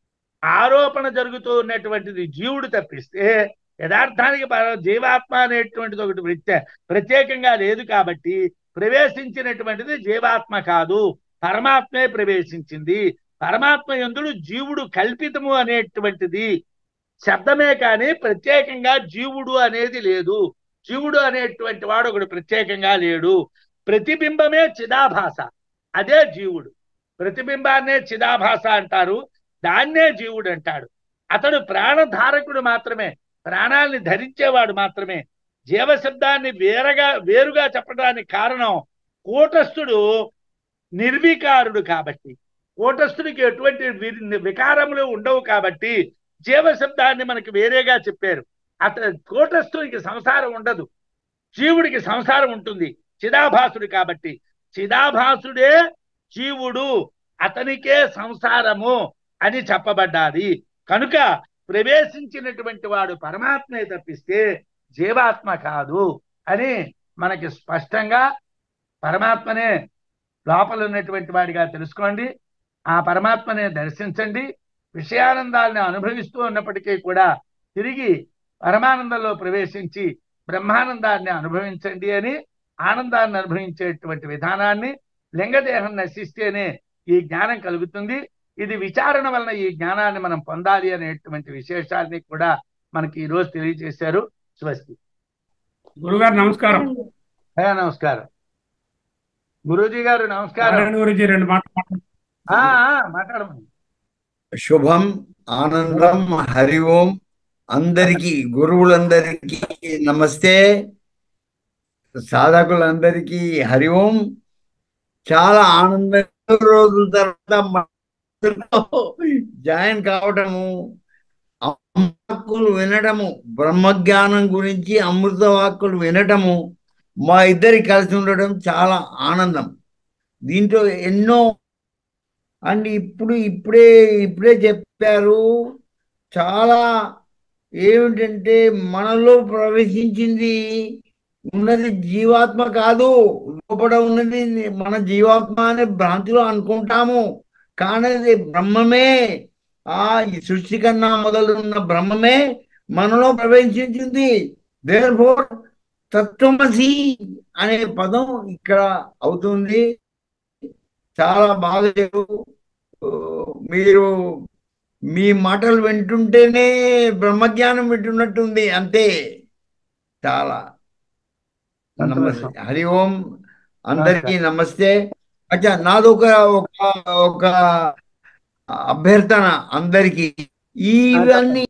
[SPEAKER 1] ఆరోపణ జరుగుతూ ఉన్నటువంటిది జీవుడు తప్పిస్తే యథార్థానికి జీవాత్మ అనేటువంటిది ఒకటి ప్రత్యేకంగా లేదు. కాబట్టి ప్రవేశించినటువంటిది జీవాత్మ కాదు, పరమాత్మే ప్రవేశించింది. పరమాత్మ యందు జీవుడు కల్పితము అనేటువంటిది శబ్దమే కానీ ప్రత్యేకంగా జీవుడు అనేది లేదు. జీవుడు అనేటువంటి వాడు ఒకడు ప్రత్యేకంగా లేడు. ప్రతిబింబమే చిదాభాస, అదే జీవుడు. ప్రతిబింబాన్నే చిదాభాస అంటారు, దాన్నే జీవుడు అంటాడు. అతడు ప్రాణధారకుడు మాత్రమే, ప్రాణాలని ధరించేవాడు మాత్రమే. జీవశబ్దాన్ని వేరుగా చెప్పడానికి కారణం కూటస్థుడు నిర్వికారుడు కాబట్టి, కూటస్థుడికి ఎటువంటి వికారములు ఉండవు కాబట్టి జీవశబ్దాన్ని మనకి వేరేగా చెప్పారు. కూటస్థుడికి సంసారం ఉండదు, జీవుడికి సంసారం ఉంటుంది చిదాభాసుడు కాబట్టి. చిదాభాసుడే జీవుడు, అతనికే సంసారము అని చెప్పబడ్డాది. కనుక ప్రవేశించినటువంటి వాడు పరమాత్మే తప్పిస్తే జీవాత్మ కాదు అని మనకి స్పష్టంగా పరమాత్మనే లోపల ఉన్నటువంటి వాడిగా తెలుసుకోండి. ఆ పరమాత్మనే దర్శించండి. విషయానందాలను అనుభవిస్తూ ఉన్నప్పటికీ కూడా తిరిగి పరమానందంలో ప్రవేశించి బ్రహ్మానందాన్ని అనుభవించండి అని ఆనందాన్ని అనుభవించేటువంటి విధానాన్ని, లింగదేహం నశిస్తేనే ఈ జ్ఞానం కలుగుతుంది, ఇది విచారణ వలన ఈ జ్ఞానాన్ని మనం పొందాలి అనేటువంటి విశేషాన్ని కూడా మనకి ఈ రోజు తెలియజేశారు. స్వస్తి.
[SPEAKER 2] గురుగారు నమస్కారం.
[SPEAKER 1] నమస్కారం గురూజీ గారు. నమస్కారం
[SPEAKER 2] గురుజీ. 2 మాటలు
[SPEAKER 1] మాట్లాడమని.
[SPEAKER 3] శుభం, ఆనందం, హరి ఓం. అందరికీ, గురువులందరికీ నమస్తే, సాధకులందరికీ హరి ఓం. చాలా ఆనందంగా రోజుల తర్వాత జాయిన్ కావటము, వాక్కులు వినటము, బ్రహ్మజ్ఞానం గురించి అమృత వాక్కులు వినటము, మా ఇద్దరి కలిసి ఉండడం చాలా ఆనందం. దీంట్లో ఎన్నో అండ్ ఇప్పుడే చెప్పారు. చాలా ఏమిటంటే మనలో ప్రవేశించింది ఉన్నది జీవాత్మ కాదు, లోపల ఉన్నది మన జీవాత్మ అనే భ్రాంతిలో అనుకుంటాము. కానీ అది బ్రహ్మమే. ఈ సృష్టి కన్నా మొదలున్న బ్రహ్మమే మనలో ప్రవేశించింది. దేర్ఫోర్ తత్వమసి అనే పదం ఇక్కడ అవుతుంది. చాలా బాగా మీరు మీ మాటలు వింటుంటేనే బ్రహ్మజ్ఞానం వింటున్నట్టుంది, అంతే. చాలా నమస్తే. హరి ఓం. అందరికీ నమస్తే. అచ్చా, నాదొక ఒక అభ్యర్థన అందరికీ. ఇవన్నీ